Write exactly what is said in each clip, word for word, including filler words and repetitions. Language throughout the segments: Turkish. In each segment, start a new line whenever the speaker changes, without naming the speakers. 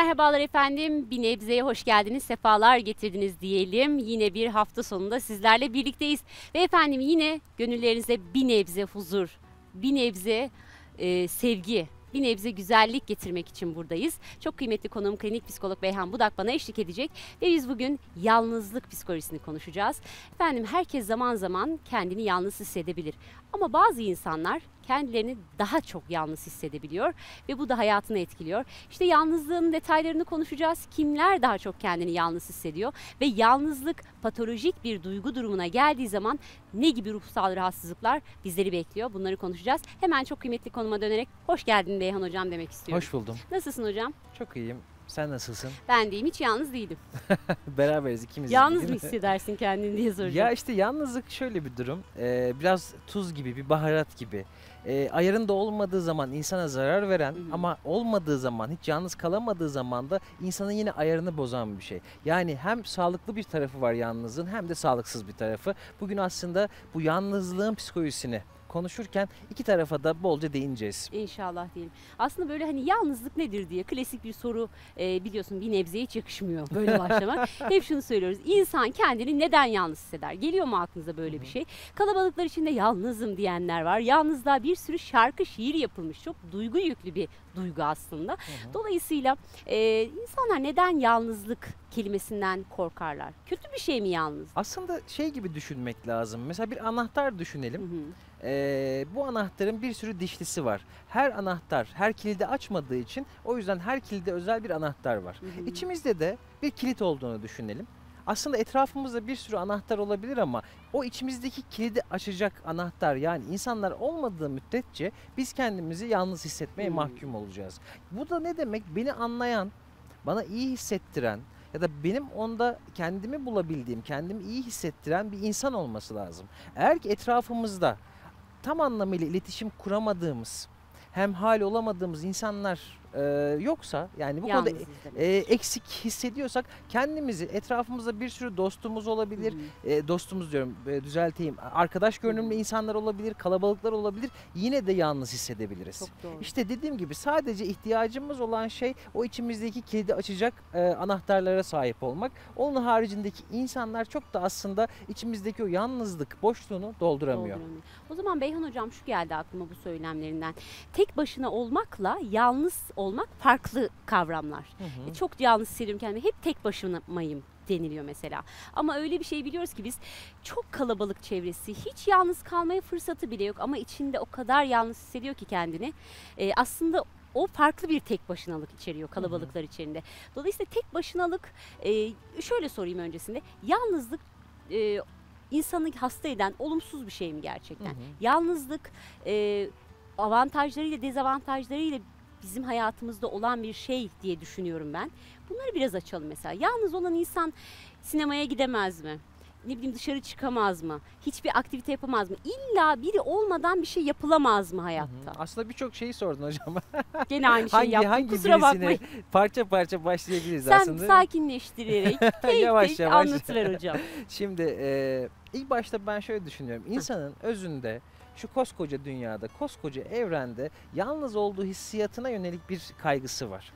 Merhabalar efendim. Bir nebzeye hoş geldiniz, sefalar getirdiniz diyelim. Yine bir hafta sonunda sizlerle birlikteyiz. Ve efendim yine gönüllerinize bir nebze huzur, bir nebze e, sevgi, bir nebze güzellik getirmek için buradayız. Çok kıymetli konuğum klinik psikolog Beyhan Budak bana eşlik edecek. Ve biz bugün yalnızlık psikolojisini konuşacağız. Efendim herkes zaman zaman kendini yalnız hissedebilir. Ama bazı insanlar kendilerini daha çok yalnız hissedebiliyor ve bu da hayatını etkiliyor. İşte yalnızlığın detaylarını konuşacağız. Kimler daha çok kendini yalnız hissediyor ve yalnızlık patolojik bir duygu durumuna geldiği zaman ne gibi ruhsal rahatsızlıklar bizleri bekliyor? Bunları konuşacağız. Hemen çok kıymetli konuma dönerek hoş geldin Beyhan Hocam demek istiyorum.
Hoş buldum.
Nasılsın hocam?
Çok iyiyim. Sen nasılsın?
Ben deyim, hiç yalnız değilim.
Beraberiz ikimiz.
Yalnız mı hissedersin kendini diye soracağım.
Ya işte yalnızlık şöyle bir durum. Ee, biraz tuz gibi, bir baharat gibi. Ee, ayarında olmadığı zaman insana zarar veren, hı hı, ama olmadığı zaman, hiç yalnız kalamadığı zaman da insanın yine ayarını bozan bir şey. Yani hem sağlıklı bir tarafı var yalnızlığın, hem de sağlıksız bir tarafı. Bugün aslında bu yalnızlığın psikolojisini konuşurken iki tarafa da bolca değineceğiz.
İnşallah diyelim. Aslında böyle hani yalnızlık nedir diye klasik bir soru, e, biliyorsun bir nebzeye hiç yakışmıyor böyle başlamak. Hep şunu söylüyoruz. İnsan kendini neden yalnız hisseder? Geliyor mu aklınıza böyle bir şey? Kalabalıklar içinde yalnızım diyenler var. Yalnızlığa bir sürü şarkı, şiir yapılmış. Çok duygu yüklü bir duygu aslında. Hı hı. Dolayısıyla e, insanlar neden yalnızlık kelimesinden korkarlar? Kötü bir şey mi yalnız?
Aslında şey gibi düşünmek lazım. Mesela bir anahtar düşünelim. Hı hı. Ee, bu anahtarın bir sürü dişlisi var. Her anahtar her kilidi açmadığı için o yüzden her kilide özel bir anahtar var. Hı hı. İçimizde de bir kilit olduğunu düşünelim. Aslında etrafımızda bir sürü anahtar olabilir ama o içimizdeki kilidi açacak anahtar, yani insanlar olmadığı müddetçe biz kendimizi yalnız hissetmeye hmm. mahkum olacağız. Bu da ne demek? Beni anlayan, bana iyi hissettiren ya da benim onda kendimi bulabildiğim, kendimi iyi hissettiren bir insan olması lazım. Eğer ki etrafımızda tam anlamıyla iletişim kuramadığımız, hemhal olamadığımız insanlar e, yoksa, yani bu yalnız konuda e, eksik hissediyorsak, kendimizi, etrafımızda bir sürü dostumuz olabilir, e, dostumuz diyorum, e, düzelteyim, arkadaş görünümlü insanlar olabilir, kalabalıklar olabilir, yine de yalnız hissedebiliriz. İşte dediğim gibi sadece ihtiyacımız olan şey o içimizdeki kilidi açacak e, anahtarlara sahip olmak. Onun haricindeki insanlar çok da aslında içimizdeki o yalnızlık boşluğunu dolduramıyor.
Dolduramıyor. O zaman Beyhan Hocam şu geldi aklıma bu söylemlerinden. Tek başına olmakla yalnız olmak farklı kavramlar. Hı hı. E, çok yalnız hissediyorum kendimi. Hep tek başımayım deniliyor mesela. Ama öyle bir şey biliyoruz ki biz, çok kalabalık çevresi, hiç yalnız kalmaya fırsatı bile yok ama içinde o kadar yalnız hissediyor ki kendini. E, aslında o farklı bir tek başınalık içeriyor kalabalıklar, hı hı, içerisinde. Dolayısıyla tek başınalık, e, şöyle sorayım öncesinde. Yalnızlık e, insanı hasta eden olumsuz bir şey mi gerçekten? Hı hı. Yalnızlık e, avantajlarıyla dezavantajlarıyla bizim hayatımızda olan bir şey diye düşünüyorum ben. Bunları biraz açalım mesela. Yalnız olan insan sinemaya gidemez mi? Ne bileyim, dışarı çıkamaz mı? Hiçbir aktivite yapamaz mı? İlla biri olmadan bir şey yapılamaz mı hayatta? Hı hı.
Aslında birçok şeyi sordun hocam.
Gene aynı şeyi
hangi,
yaptım.
hangi
Kusura bakmayın.
Parça parça başlayabiliriz
Sen
aslında.
Sen sakinleştirerek tek yavaş, tek yavaş anlatıver hocam.
Şimdi e, ilk başta ben şöyle düşünüyorum. İnsanın özünde, şu koskoca dünyada, koskoca evrende yalnız olduğu hissiyatına yönelik bir kaygısı var.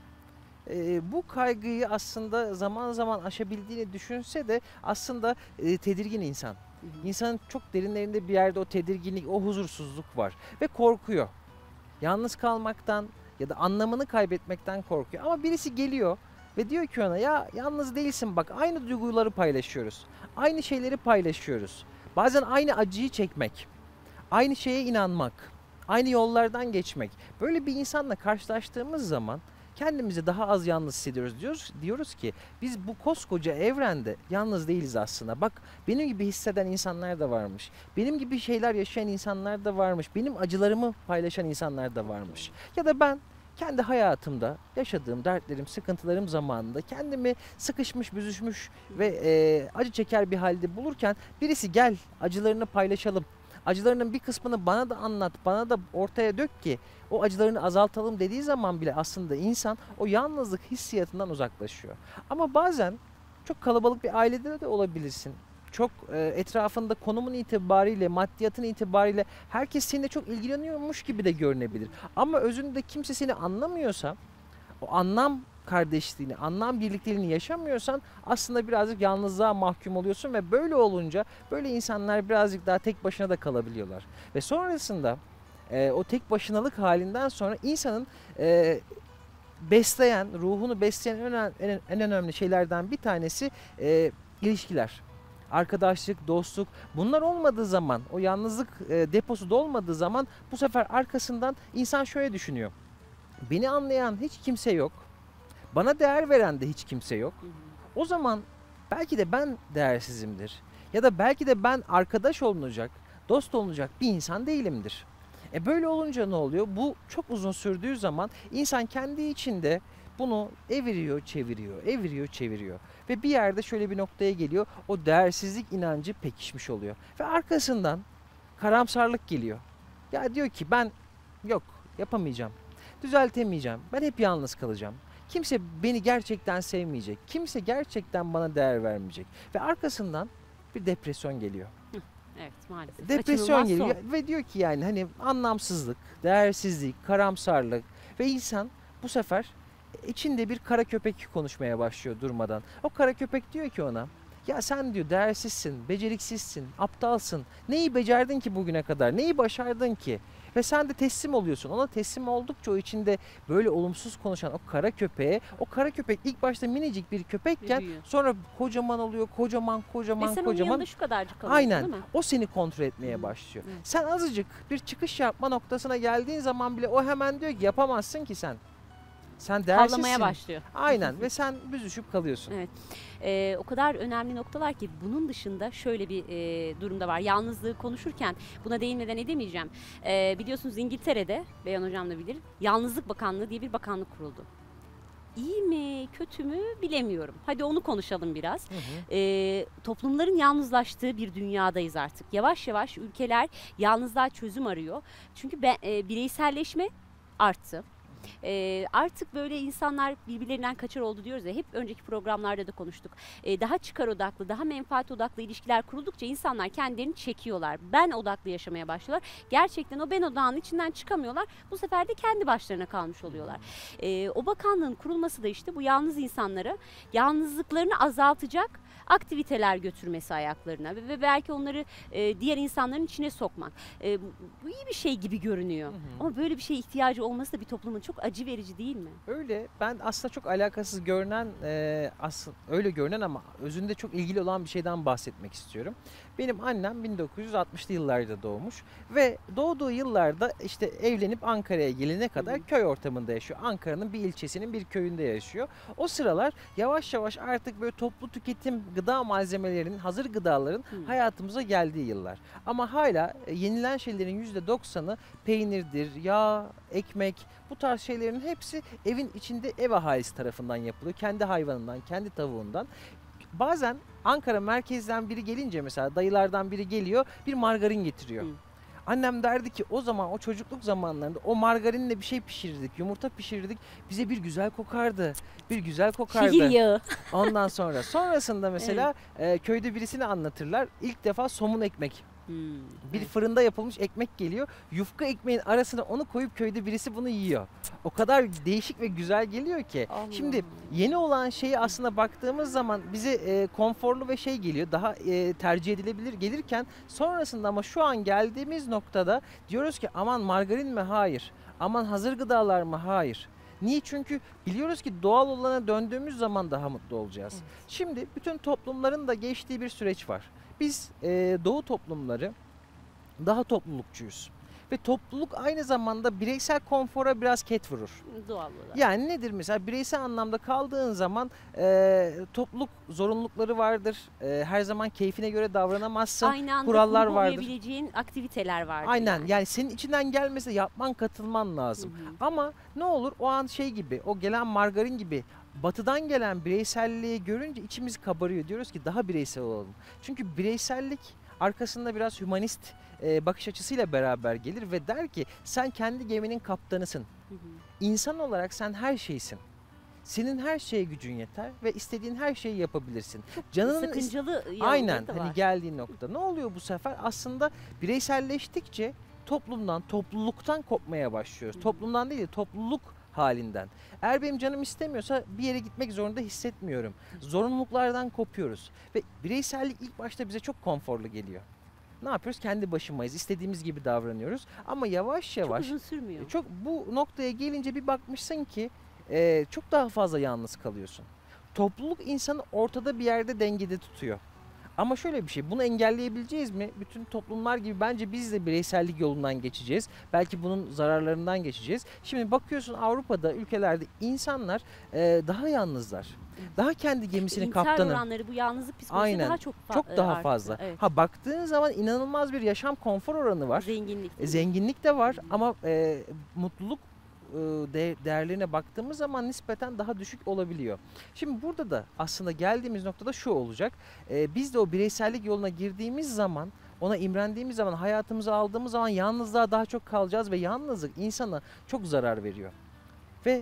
E, bu kaygıyı aslında zaman zaman aşabildiğini düşünse de aslında e, tedirgin insan. Hı hı. İnsanın çok derinlerinde bir yerde o tedirginlik, o huzursuzluk var ve korkuyor. Yalnız kalmaktan ya da anlamını kaybetmekten korkuyor. Ama birisi geliyor ve diyor ki ona, ya yalnız değilsin, bak aynı duyguları paylaşıyoruz. Aynı şeyleri paylaşıyoruz. Bazen aynı acıyı çekmek, aynı şeye inanmak, aynı yollardan geçmek. Böyle bir insanla karşılaştığımız zaman kendimizi daha az yalnız hissediyoruz. Diyoruz, diyoruz ki biz bu koskoca evrende yalnız değiliz aslında. Bak, benim gibi hisseden insanlar da varmış. Benim gibi şeyler yaşayan insanlar da varmış. Benim acılarımı paylaşan insanlar da varmış. Ya da ben kendi hayatımda yaşadığım dertlerim, sıkıntılarım zamanında kendimi sıkışmış, büzüşmüş ve e, acı çeker bir halde bulurken birisi gel acılarını paylaşalım, acılarının bir kısmını bana da anlat, bana da ortaya dök ki o acılarını azaltalım dediği zaman bile aslında insan o yalnızlık hissiyatından uzaklaşıyor. Ama bazen çok kalabalık bir ailede de olabilirsin. Çok e, etrafında konumun itibariyle, maddiyatın itibariyle herkes seninle çok ilgileniyormuş gibi de görünebilir. Ama özünde kimse seni anlamıyorsa, o anlam kardeşliğini, anlam birlikteliğini yaşamıyorsan aslında birazcık yalnızlığa mahkum oluyorsun ve böyle olunca böyle insanlar birazcık daha tek başına da kalabiliyorlar. Ve sonrasında e, o tek başınalık halinden sonra insanın e, besleyen, ruhunu besleyen en, en, en önemli şeylerden bir tanesi e, ilişkiler. Arkadaşlık, dostluk, bunlar olmadığı zaman, o yalnızlık e, deposu dolmadığı zaman bu sefer arkasından insan şöyle düşünüyor. Beni anlayan hiç kimse yok. Bana değer veren de hiç kimse yok. O zaman belki de ben değersizimdir. Ya da belki de ben arkadaş olunacak, dost olunacak bir insan değilimdir. E böyle olunca ne oluyor? Bu çok uzun sürdüğü zaman insan kendi içinde bunu eviriyor, çeviriyor, eviriyor, çeviriyor. Ve bir yerde şöyle bir noktaya geliyor. O değersizlik inancı pekişmiş oluyor. Ve arkasından karamsarlık geliyor. Ya diyor ki ben yok yapamayacağım. Düzeltemeyeceğim. Ben hep yalnız kalacağım. Kimse beni gerçekten sevmeyecek. Kimse gerçekten bana değer vermeyecek. Ve arkasından bir depresyon geliyor.
Evet, maalesef.
Depresyon
Kaçınılmaz
geliyor
son.
ve diyor ki yani hani anlamsızlık, değersizlik, karamsarlık ve insan bu sefer içinde bir kara köpek konuşmaya başlıyor durmadan. O kara köpek diyor ki ona, ya sen diyor değersizsin, beceriksizsin, aptalsın. Neyi becerdin ki bugüne kadar? Neyi başardın ki? Ve sen de teslim oluyorsun. Ona teslim oldukça o içinde böyle olumsuz konuşan o kara köpeğe, o kara köpek ilk başta minicik bir köpekken
Büyüyor.
sonra kocaman oluyor, kocaman, kocaman,
Ve sen onun
kocaman.
yanında şu kadarcık kalıyorsun,
Aynen.
değil mi?
O seni kontrol etmeye
Hı.
başlıyor.
Evet.
Sen azıcık bir çıkış yapma noktasına geldiğin zaman bile o hemen diyor ki yapamazsın ki sen. Sen değersizsin.
Havlamaya başlıyor.
Aynen ve sen büzüşüp kalıyorsun.
Evet. Ee, o kadar önemli noktalar ki bunun dışında şöyle bir e, durumda var. Yalnızlığı konuşurken buna değinmeden edemeyeceğim. Ee, biliyorsunuz İngiltere'de, Beyhan Hocam da bilir, Yalnızlık Bakanlığı diye bir bakanlık kuruldu. İyi mi, kötü mü bilemiyorum. Hadi onu konuşalım biraz.
Hı hı.
Ee, toplumların yalnızlaştığı bir dünyadayız artık. Yavaş yavaş ülkeler yalnızlığa çözüm arıyor. Çünkü be, e, bireyselleşme arttı. Ee, artık böyle insanlar birbirlerinden kaçar oldu diyoruz ya, hep önceki programlarda da konuştuk. Ee, daha çıkar odaklı, daha menfaat odaklı ilişkiler kuruldukça insanlar kendilerini çekiyorlar. Ben odaklı yaşamaya başlıyorlar. Gerçekten o ben odağının içinden çıkamıyorlar. Bu sefer de kendi başlarına kalmış oluyorlar. Ee, o bakanlığın kurulması da işte bu yalnız insanlara yalnızlıklarını azaltacak aktiviteler götürmesi ayaklarına ve ve belki onları e, diğer insanların içine sokmak. E, bu iyi bir şey gibi görünüyor.
Hı hı.
Ama böyle bir şeye ihtiyacı olması da bir toplumun çok acı verici değil mi?
Öyle. Ben aslında çok alakasız görünen, e, aslında öyle görünen ama özünde çok ilgili olan bir şeyden bahsetmek istiyorum. Benim annem bin dokuz yüz altmışlı yıllarda doğmuş ve doğduğu yıllarda işte evlenip Ankara'ya gelene kadar
Hı hı.
köy ortamında yaşıyor. Ankara'nın bir ilçesinin bir köyünde yaşıyor. O sıralar yavaş yavaş artık böyle toplu tüketim gıda malzemelerinin, hazır gıdaların
Hı.
hayatımıza geldiği yıllar. Ama hala e, yenilen şeylerin yüzde doksanı peynirdir, yağ, ekmek, bu tarz şeylerin hepsi evin içinde ev ahalisi tarafından yapılıyor. Kendi hayvanından, kendi tavuğundan. Bazen Ankara merkezden biri gelince mesela dayılardan biri geliyor bir margarin getiriyor.
Hı.
Annem derdi ki o zaman o çocukluk zamanlarında o margarinle bir şey pişirirdik, yumurta pişirirdik. Bize bir güzel kokardı. Bir güzel kokardı.
Şehir yağı.
Ondan sonra sonrasında mesela e, köyde birisini anlatırlar. İlk defa somun ekmek.
Hmm,
Bir
evet.
fırında yapılmış ekmek geliyor. Yufka ekmeğin arasına onu koyup köyde birisi bunu yiyor. O kadar değişik ve güzel geliyor ki.
Allah.
Şimdi yeni olan şeyi aslında baktığımız zaman bize e, konforlu ve şey geliyor. Daha e, tercih edilebilir gelirken sonrasında ama şu an geldiğimiz noktada diyoruz ki aman margarin mi? Hayır. Aman hazır gıdalar mı? Hayır. Niye? Çünkü biliyoruz ki doğal olana döndüğümüz zaman daha mutlu olacağız.
Evet.
Şimdi bütün toplumların da geçtiği bir süreç var. Biz e, doğu toplumları daha toplulukçuyuz. Ve topluluk aynı zamanda bireysel konfora biraz ket vurur.
Doğal olarak.
Yani nedir mesela bireysel anlamda kaldığın zaman e, topluluk zorunlulukları vardır. E, her zaman keyfine göre davranamazsın.
Aynı anda
kurallar
kurgu
vardır.
uyabileceğin aktiviteler vardır.
Aynen
yani.
yani senin içinden gelmese yapman katılman lazım.
Hı hı.
Ama ne olur o an şey gibi o gelen margarin gibi batıdan gelen bireyselliği görünce içimiz kabarıyor. Diyoruz ki daha bireysel olalım. Çünkü bireysellik arkasında biraz hümanist e, bakış açısıyla beraber gelir ve der ki sen kendi geminin kaptanısın.
Hı hı.
İnsan olarak sen her şeysin. Senin her şeye gücün yeter ve istediğin her şeyi yapabilirsin. Canının is-
Sakıncalı yanları
Aynen
da
hani
var.
geldiği nokta. Ne oluyor bu sefer? Aslında bireyselleştikçe toplumdan, topluluktan kopmaya başlıyoruz.
Hı hı.
Toplumdan değil de topluluk halinden. Eğer benim canım istemiyorsa bir yere gitmek zorunda hissetmiyorum. Zorunluluklardan kopuyoruz ve bireysellik ilk başta bize çok konforlu geliyor. Ne yapıyoruz? Kendi başımayız. İstediğimiz gibi davranıyoruz. Ama yavaş yavaş
Çok uzun sürmüyor.
çok bu noktaya gelince bir bakmışsın ki e, çok daha fazla yalnız kalıyorsun. Topluluk insanı ortada bir yerde dengede tutuyor. Ama şöyle bir şey, bunu engelleyebileceğiz mi? Bütün toplumlar gibi bence biz de bireysellik yolundan geçeceğiz. Belki bunun zararlarından geçeceğiz. Şimdi bakıyorsun Avrupa'da, ülkelerde insanlar e, daha yalnızlar. Daha kendi gemisinin
İntihar
kaptanı.
oranları bu yalnızlık psikolojisi
Aynen.
daha çok fa-
Çok
e,
daha
arttı.
fazla.
Evet.
Ha baktığın zaman inanılmaz bir yaşam konfor oranı var.
Zenginlik.
E, zenginlik de var ama e, mutluluk e, de- değerlerine baktığımız zaman nispeten daha düşük olabiliyor. Şimdi burada da aslında geldiğimiz noktada şu olacak. E, biz de o bireysellik yoluna girdiğimiz zaman, ona imrendiğimiz zaman, hayatımıza aldığımız zaman yalnızlığa daha çok kalacağız ve yalnızlık insana çok zarar veriyor. Ve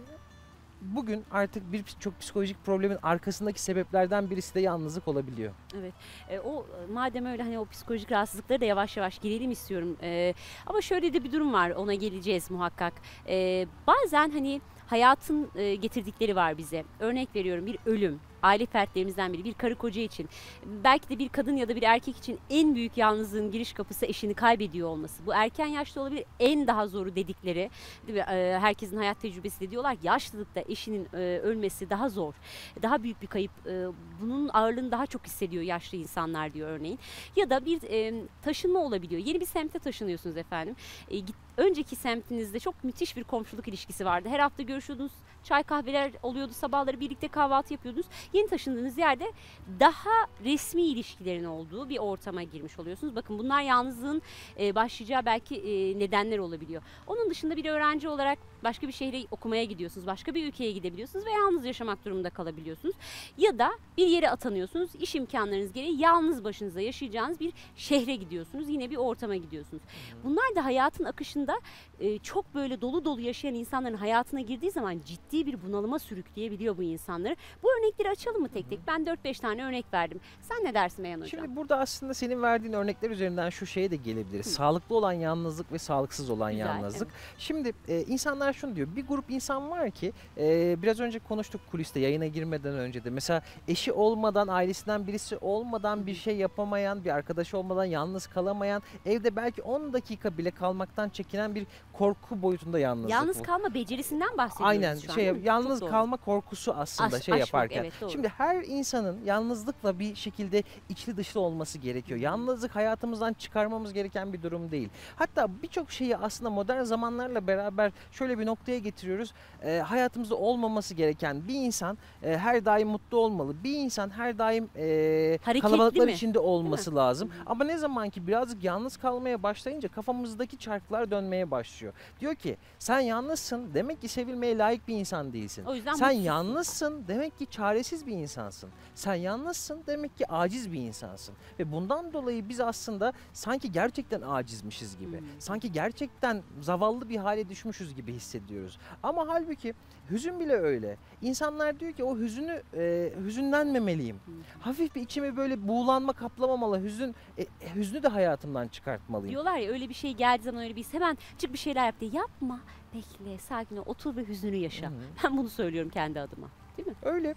bugün artık birçok psikolojik problemin arkasındaki sebeplerden birisi de yalnızlık olabiliyor.
Evet. E, o madem öyle hani o psikolojik rahatsızlıkları da yavaş yavaş girelim istiyorum. E, ama şöyle de bir durum var. Ona geleceğiz muhakkak. E, bazen hani hayatın e, getirdikleri var bize. Örnek veriyorum, bir ölüm. Aile fertlerimizden biri, bir karı koca için, belki de bir kadın ya da bir erkek için en büyük yalnızlığın giriş kapısı eşini kaybediyor olması. Bu erken yaşta olabilir, en daha zoru dedikleri, değil mi? E, herkesin hayat tecrübesi de diyorlar ki yaşlılıkta eşinin e, ölmesi daha zor, daha büyük bir kayıp. E, bunun ağırlığını daha çok hissediyor yaşlı insanlar diyor örneğin. Ya da bir e, taşınma olabiliyor. Yeni bir semte taşınıyorsunuz efendim. E, git, önceki semtinizde çok müthiş bir komşuluk ilişkisi vardı. Her hafta görüşüyordunuz, çay kahveler oluyordu, sabahları birlikte kahvaltı yapıyordunuz. Yeni taşındığınız yerde daha resmi ilişkilerin olduğu bir ortama girmiş oluyorsunuz. Bakın bunlar yalnızlığın e, başlayacağı belki e, nedenler olabiliyor. Onun dışında bir öğrenci olarak başka bir şehre okumaya gidiyorsunuz, başka bir ülkeye gidebiliyorsunuz ve yalnız yaşamak durumunda kalabiliyorsunuz. Ya da bir yere atanıyorsunuz, iş imkanlarınız gereği yalnız başınıza yaşayacağınız bir şehre gidiyorsunuz, yine bir ortama gidiyorsunuz. Bunlar da hayatın akışında e, çok böyle dolu dolu yaşayan insanların hayatına girdiği zaman ciddi bir bunalıma sürükleyebiliyor bu insanları. Bu örnekleri açalım mı tek tek? Ben dört beş tane örnek verdim. Sen ne dersin Beyhan Hocam?
Şimdi burada aslında senin verdiğin örnekler üzerinden şu şeye de gelebiliriz. Hı. Sağlıklı olan yalnızlık ve sağlıksız olan Güzel, yalnızlık. Evet. Şimdi e, insanlar şunu diyor. Bir grup insan var ki e, biraz önce konuştuk kuliste yayına girmeden önce de. Mesela eşi olmadan, ailesinden birisi olmadan bir şey yapamayan, bir arkadaşı olmadan yalnız kalamayan, evde belki on dakika bile kalmaktan çekinen bir korku boyutunda yalnızlık
Yalnız
bu.
kalma becerisinden bahsediyoruz
Aynen,
şu an.
şey yalnız kalma korkusu aslında
Aş,
şey
aşmak,
yaparken.
Evet,
Şimdi her insanın yalnızlıkla bir şekilde içli dışlı olması gerekiyor. Yalnızlık hayatımızdan çıkarmamız gereken bir durum değil. Hatta birçok şeyi aslında modern zamanlarla beraber şöyle bir noktaya getiriyoruz. E, hayatımızda olmaması gereken bir insan e, her daim mutlu olmalı. Bir insan her daim e, kalabalıklar mi? içinde olması lazım. Hı-hı. Ama ne zaman ki birazcık yalnız kalmaya başlayınca kafamızdaki çarklar dönmeye başlıyor. Diyor ki sen yalnızsın, demek ki sevilmeye layık bir insan değilsin.
O yüzden
sen
mutsuzsun.
yalnızsın, demek ki çaresiz bir insansın. Sen yalnızsın, demek ki aciz bir insansın. Ve bundan dolayı biz aslında sanki gerçekten acizmişiz gibi. Hmm. Sanki gerçekten zavallı bir hale düşmüşüz gibi hissediyoruz. Ama halbuki hüzün bile öyle. İnsanlar diyor ki o hüzünü e, hüzünlenmemeliyim. Hmm. Hafif bir içime böyle buğulanma kaplamamalı. Hüzün e, hüznü de hayatımdan çıkartmalıyım.
Diyorlar ya öyle bir şey geldiği zaman öyle bir hemen çık bir şeyler yap diye. Yapma, bekle, sakin ol, otur ve hüznünü yaşa. Hmm. Ben bunu söylüyorum kendi adıma. Değil mi?
Öyle.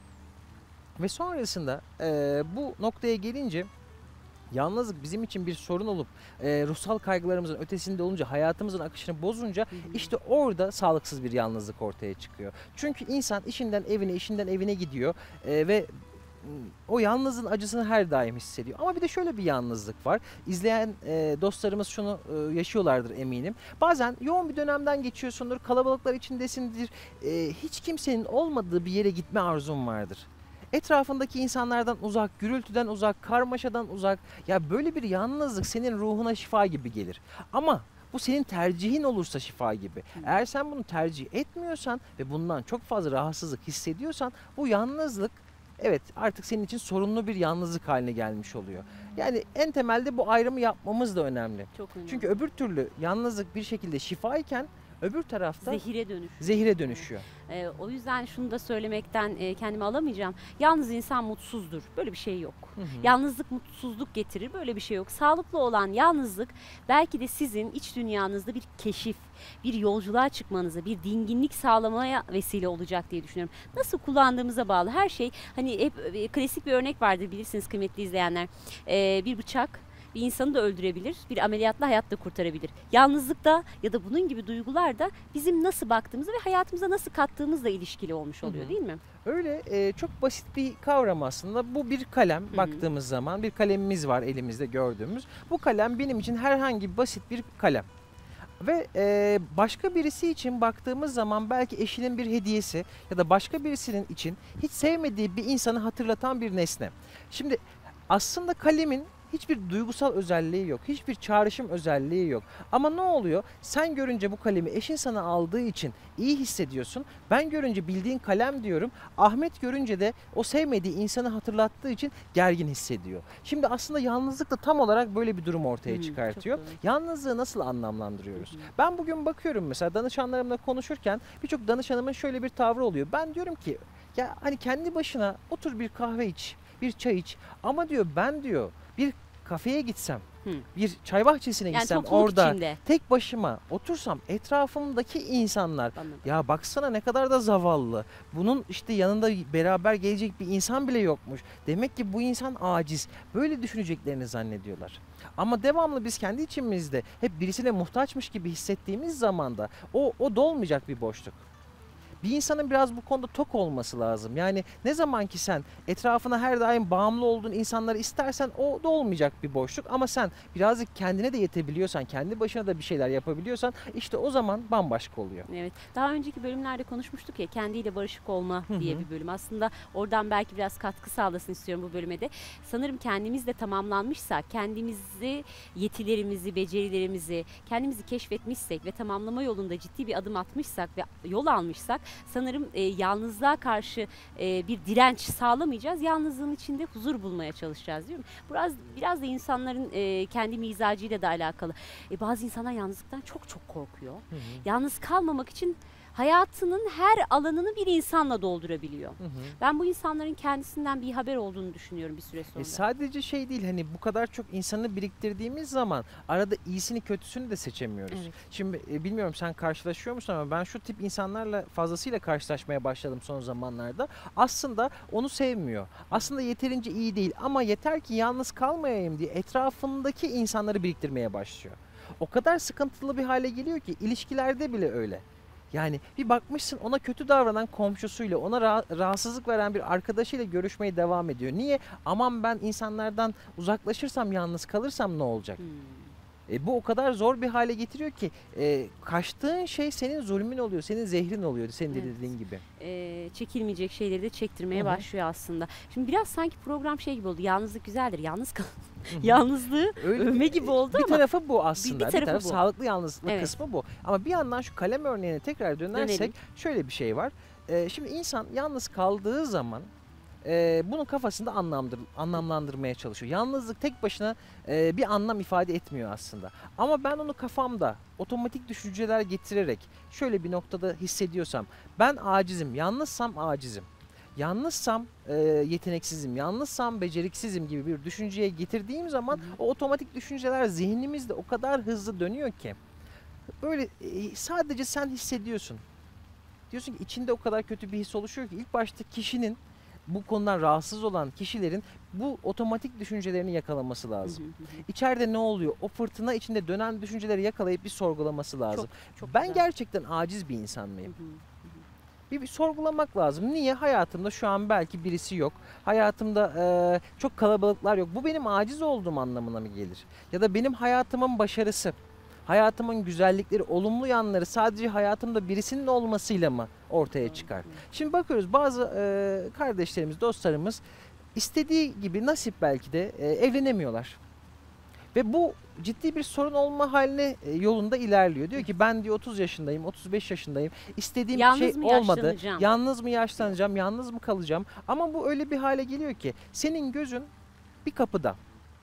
Ve sonrasında e, bu noktaya gelince yalnızlık bizim için bir sorun olup e, ruhsal kaygılarımızın ötesinde olunca, hayatımızın akışını bozunca hı hı. işte orada sağlıksız bir yalnızlık ortaya çıkıyor. Çünkü insan işinden evine, işinden evine gidiyor e, ve o yalnızlığın acısını her daim hissediyor. Ama bir de şöyle bir yalnızlık var. İzleyen e, dostlarımız şunu e, yaşıyorlardır eminim. Bazen yoğun bir dönemden geçiyorsundur, kalabalıklar içindesindir, e, hiç kimsenin olmadığı bir yere gitme arzun vardır. Etrafındaki insanlardan uzak, gürültüden uzak, karmaşadan uzak. Ya böyle bir yalnızlık senin ruhuna şifa gibi gelir. Ama bu senin tercihin olursa şifa gibi. Eğer sen bunu tercih etmiyorsan ve bundan çok fazla rahatsızlık hissediyorsan bu yalnızlık evet artık senin için sorunlu bir yalnızlık haline gelmiş oluyor. Yani en temelde bu ayrımı yapmamız da önemli.
Çok önemli.
Çünkü öbür türlü yalnızlık bir şekilde şifa iken Öbür tarafta
Zehire dönüş.
zehire dönüşüyor.
Ee, o yüzden şunu da söylemekten e, kendimi alamayacağım. Yalnız insan mutsuzdur. Böyle bir şey yok.
Hı hı.
Yalnızlık mutsuzluk getirir. Böyle bir şey yok. Sağlıklı olan yalnızlık belki de sizin iç dünyanızda bir keşif, bir yolculuğa çıkmanıza, bir dinginlik sağlamaya vesile olacak diye düşünüyorum. Nasıl kullandığımıza bağlı. Her şey, hani hep e, klasik bir örnek vardır, bilirsiniz kıymetli izleyenler. Ee, bir bıçak bir insanı da öldürebilir, bir ameliyatla hayat da kurtarabilir. Yalnızlıkta ya da bunun gibi duygular da bizim nasıl baktığımızı ve hayatımıza nasıl kattığımızla ilişkili olmuş oluyor,
Hı hı.
değil mi?
Öyle e, çok basit bir kavram aslında. Bu bir kalem.
Hı hı.
Baktığımız zaman bir kalemimiz var elimizde gördüğümüz. Bu kalem benim için herhangi basit bir kalem. Ve e, başka birisi için baktığımız zaman belki eşinin bir hediyesi ya da başka birisinin için hiç sevmediği bir insanı hatırlatan bir nesne. Şimdi aslında kalemin hiçbir duygusal özelliği yok. Hiçbir çağrışım özelliği yok. Ama ne oluyor? Sen görünce bu kalemi eşin sana aldığı için iyi hissediyorsun. Ben görünce bildiğin kalem diyorum. Ahmet görünce de o sevmediği insanı hatırlattığı için gergin hissediyor. Şimdi aslında yalnızlık da tam olarak böyle bir durum ortaya
Hı,
çıkartıyor.
çok doğru.
Yalnızlığı nasıl anlamlandırıyoruz?
Hı hı.
Ben bugün bakıyorum mesela danışanlarımla konuşurken birçok danışanımın şöyle bir tavrı oluyor. Ben diyorum ki ya hani kendi başına otur bir kahve iç, bir çay iç. Ama diyor ben diyor bir kafeye gitsem,
Hı.
bir çay bahçesine
Yani
gitsem
topluluk
orada
içinde.
tek başıma otursam etrafımdaki insanlar
Anladım.
ya baksana ne kadar da zavallı. Bunun işte yanında beraber gelecek bir insan bile yokmuş. Demek ki bu insan aciz. Böyle düşüneceklerini zannediyorlar. Ama devamlı biz kendi içimizde hep birisine muhtaçmış gibi hissettiğimiz zaman da o, o dolmayacak bir boşluk. Bir insanın biraz bu konuda tok olması lazım. Yani ne zaman ki sen etrafına her daim bağımlı olduğun insanları istersen o da olmayacak bir boşluk. Ama sen birazcık kendine de yetebiliyorsan, kendi başına da bir şeyler yapabiliyorsan işte o zaman bambaşka oluyor.
Evet. Daha önceki bölümlerde konuşmuştuk ya, kendiyle barışık olma
Hı
diye
hı.
bir bölüm. Aslında oradan belki biraz katkı sağlasın istiyorum bu bölüme de. Sanırım kendimizle tamamlanmışsak, kendimizi, yetilerimizi, becerilerimizi, kendimizi keşfetmişsek ve tamamlama yolunda ciddi bir adım atmışsak ve yol almışsak sanırım e, yalnızlığa karşı e, bir direnç sağlamayacağız. Yalnızlığın içinde huzur bulmaya çalışacağız, değil mi? Biraz biraz da insanların e, kendi mizacıyla da alakalı. E, bazı insanlar yalnızlıktan çok çok korkuyor.
Hı hı.
Yalnız kalmamak için hayatının her alanını bir insanla doldurabiliyor.
Hı hı.
Ben bu insanların kendisinden bir haber olduğunu düşünüyorum bir süre sonra.
E sadece şey değil hani bu kadar çok insanı biriktirdiğimiz zaman arada iyisini kötüsünü de seçemiyoruz.
Evet.
Şimdi e, bilmiyorum sen karşılaşıyor musun ama ben şu tip insanlarla fazlasıyla karşılaşmaya başladım son zamanlarda. Aslında onu sevmiyor. Aslında yeterince iyi değil ama yeter ki yalnız kalmayayım diye etrafındaki insanları biriktirmeye başlıyor. O kadar sıkıntılı bir hale geliyor ki ilişkilerde bile öyle. Yani bir bakmışsın ona kötü davranan komşusuyla, ona ra- rahatsızlık veren bir arkadaşıyla görüşmeye devam ediyor. Niye? Aman ben insanlardan uzaklaşırsam, yalnız kalırsam ne olacak?
Hmm.
E, bu o kadar zor bir hale getiriyor ki e, kaçtığın şey senin zulmün oluyor, senin zehrin oluyor senin de
Evet.
dediğin gibi.
E, çekilmeyecek şeyleri de çektirmeye
Hı hı.
başlıyor aslında. Şimdi biraz sanki program şey gibi oldu. Yalnızlık güzeldir. Yalnız kal.
Hı hı.
Yalnızlığı
Öyle-
övme gibi oldu
bir
ama
tarafı bu aslında. Bir,
tarafı
taraf
bu.
sağlıklı yalnızlık
Evet.
kısmı bu. Ama bir yandan şu kalem örneğine tekrar dönersek
Dönelim.
şöyle bir şey var. E, şimdi insan yalnız kaldığı zaman e, bunu kafasında anlamdır, anlamlandırmaya çalışıyor. Yalnızlık tek başına e, bir anlam ifade etmiyor aslında. Ama ben onu kafamda otomatik düşünceler getirerek şöyle bir noktada hissediyorsam ben acizim, yalnızsam acizim. Yalnızsam e, yeteneksizim, yalnızsam beceriksizim gibi bir düşünceye getirdiğim zaman
Hı hı.
o otomatik düşünceler zihnimizde o kadar hızlı dönüyor ki böyle e, sadece sen hissediyorsun. Diyorsun ki içinde o kadar kötü bir his oluşuyor ki ilk başta kişinin bu konudan rahatsız olan kişilerin bu otomatik düşüncelerini yakalaması
Hı
lazım.
hı hı.
İçeride ne oluyor? O fırtına içinde dönen düşünceleri yakalayıp bir sorgulaması lazım.
Çok
ben
güzel.
gerçekten aciz bir insan
Hı
mıyım?
hı.
Bir, bir sorgulamak lazım. Niye? Hayatımda şu an belki birisi yok. Hayatımda eee, çok kalabalıklar yok. Bu benim aciz olduğum anlamına mı gelir? Ya da benim hayatımın başarısı, hayatımın güzellikleri, olumlu yanları sadece hayatımda birisinin olmasıyla mı ortaya çıkar? Şimdi bakıyoruz bazı eee, kardeşlerimiz, dostlarımız istediği gibi nasip belki de eee, evlenemiyorlar. Ve bu ciddi bir sorun olma haline e, yolunda ilerliyor. Diyor ki ben diyor otuz yaşındayım, otuz beş yaşındayım. İstediğim
Yalnız
şey
mı
olmadı.
yaşlanacağım?
Yalnız mı yaşlanacağım, yalnız mı kalacağım? Ama bu öyle bir hale geliyor ki senin gözün bir kapıda.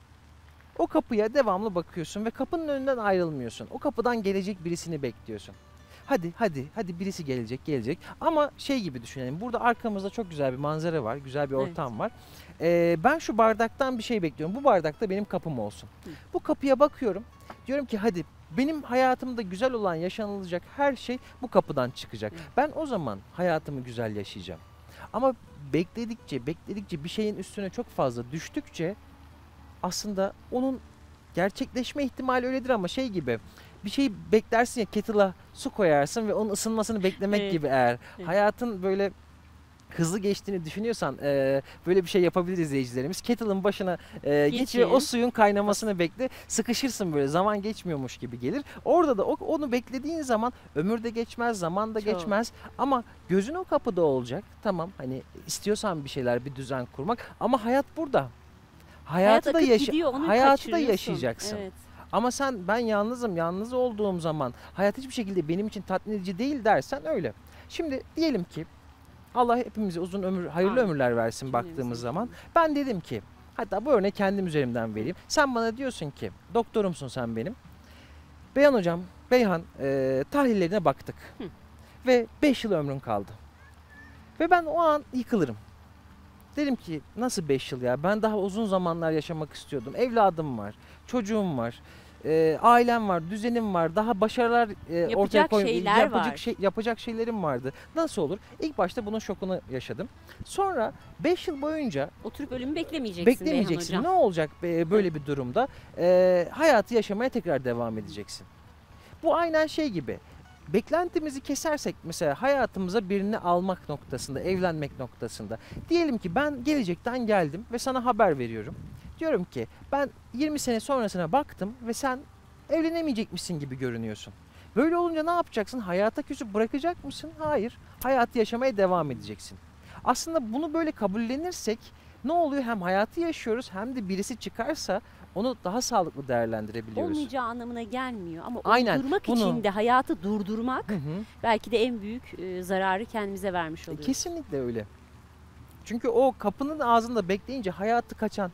O kapıya devamlı bakıyorsun ve kapının önünden ayrılmıyorsun. O kapıdan gelecek birisini bekliyorsun. Hadi hadi hadi birisi gelecek gelecek. Ama şey gibi düşünelim. Burada arkamızda çok güzel bir manzara var. Güzel bir ortam
Evet.
var. Ee, ben şu bardaktan bir şey bekliyorum. Bu bardakta benim kapım olsun.
Hı.
Bu kapıya bakıyorum. Diyorum ki hadi benim hayatımda güzel olan yaşanılacak her şey bu kapıdan çıkacak.
Hı.
Ben o zaman hayatımı güzel yaşayacağım. Ama bekledikçe bekledikçe bir şeyin üstüne çok fazla düştükçe aslında onun gerçekleşme ihtimali öyledir ama şey gibi bir şey beklersin ya kettle'a su koyarsın ve onun ısınmasını beklemek
Evet.
gibi eğer
Evet.
hayatın böyle hızlı geçtiğini düşünüyorsan e, böyle bir şey yapabilir izleyicilerimiz. Kettle'ın başına e, geç ve
Geçin.
o suyun kaynamasını bekle. Sıkışırsın böyle zaman geçmiyormuş gibi gelir. Orada da o, onu beklediğin zaman ömür de geçmez, zaman da
Çok.
geçmez ama gözün o kapıda olacak. Tamam hani istiyorsan bir şeyler bir düzen kurmak ama hayat burada. Hayatı
Hayat
da
akıp
yaşa
gidiyor, onu
hayatı da
kaçırıyorsun.
yaşayacaksın.
Evet.
Ama sen ben yalnızım, yalnız olduğum zaman hayat hiçbir şekilde benim için tatmin edici değil dersen öyle. Şimdi diyelim ki Allah hepimize uzun ömür, hayırlı
Amin.
ömürler versin
Cümlemize
baktığımız zaman.
inşallah.
Ben dedim ki, hatta bu örneği kendim üzerimden vereyim. Sen bana diyorsun ki, doktorumsun sen benim. Beyhan hocam, Beyhan e, tahlillerine baktık.
Hı.
Ve beş yıl ömrün kaldı. Ve ben o an yıkılırım. Derim ki nasıl beş yıl ya? Ben daha uzun zamanlar yaşamak istiyordum. Evladım var, çocuğum var, e, ailem var, düzenim var. Daha başarılar e, ortaya
Yapacak
koy
şeyler
yapacak
var.
şey yapacak şeylerim vardı. Nasıl olur? İlk başta bunun şokunu yaşadım. Sonra beş yıl boyunca
Oturup ölümü beklemeyeceksin Beyhan
beklemeyeceksin.
hocam.
Ne olacak be- böyle bir durumda? E, hayatı yaşamaya tekrar devam edeceksin. Bu aynen şey gibi. Beklentimizi kesersek mesela hayatımıza birini almak noktasında, evlenmek noktasında. Diyelim ki ben gelecekten geldim ve sana haber veriyorum. Diyorum ki ben yirmi sene sonrasına baktım ve sen evlenemeyecekmişsin gibi görünüyorsun. Böyle olunca ne yapacaksın? Hayata küsüp bırakacak mısın? Hayır. Hayatı yaşamaya devam edeceksin. Aslında bunu böyle kabullenirsek ne oluyor? Hem hayatı yaşıyoruz hem de birisi çıkarsa onu daha sağlıklı değerlendirebiliyoruz.
Olmayacağı anlamına gelmiyor ama
Aynen,
durdurmak
bunu-
için de hayatı durdurmak
Hı hı.
belki de en büyük e, zararı kendimize vermiş
E,
oluyoruz.
Kesinlikle öyle. Çünkü o kapının ağzında bekleyince hayatı kaçan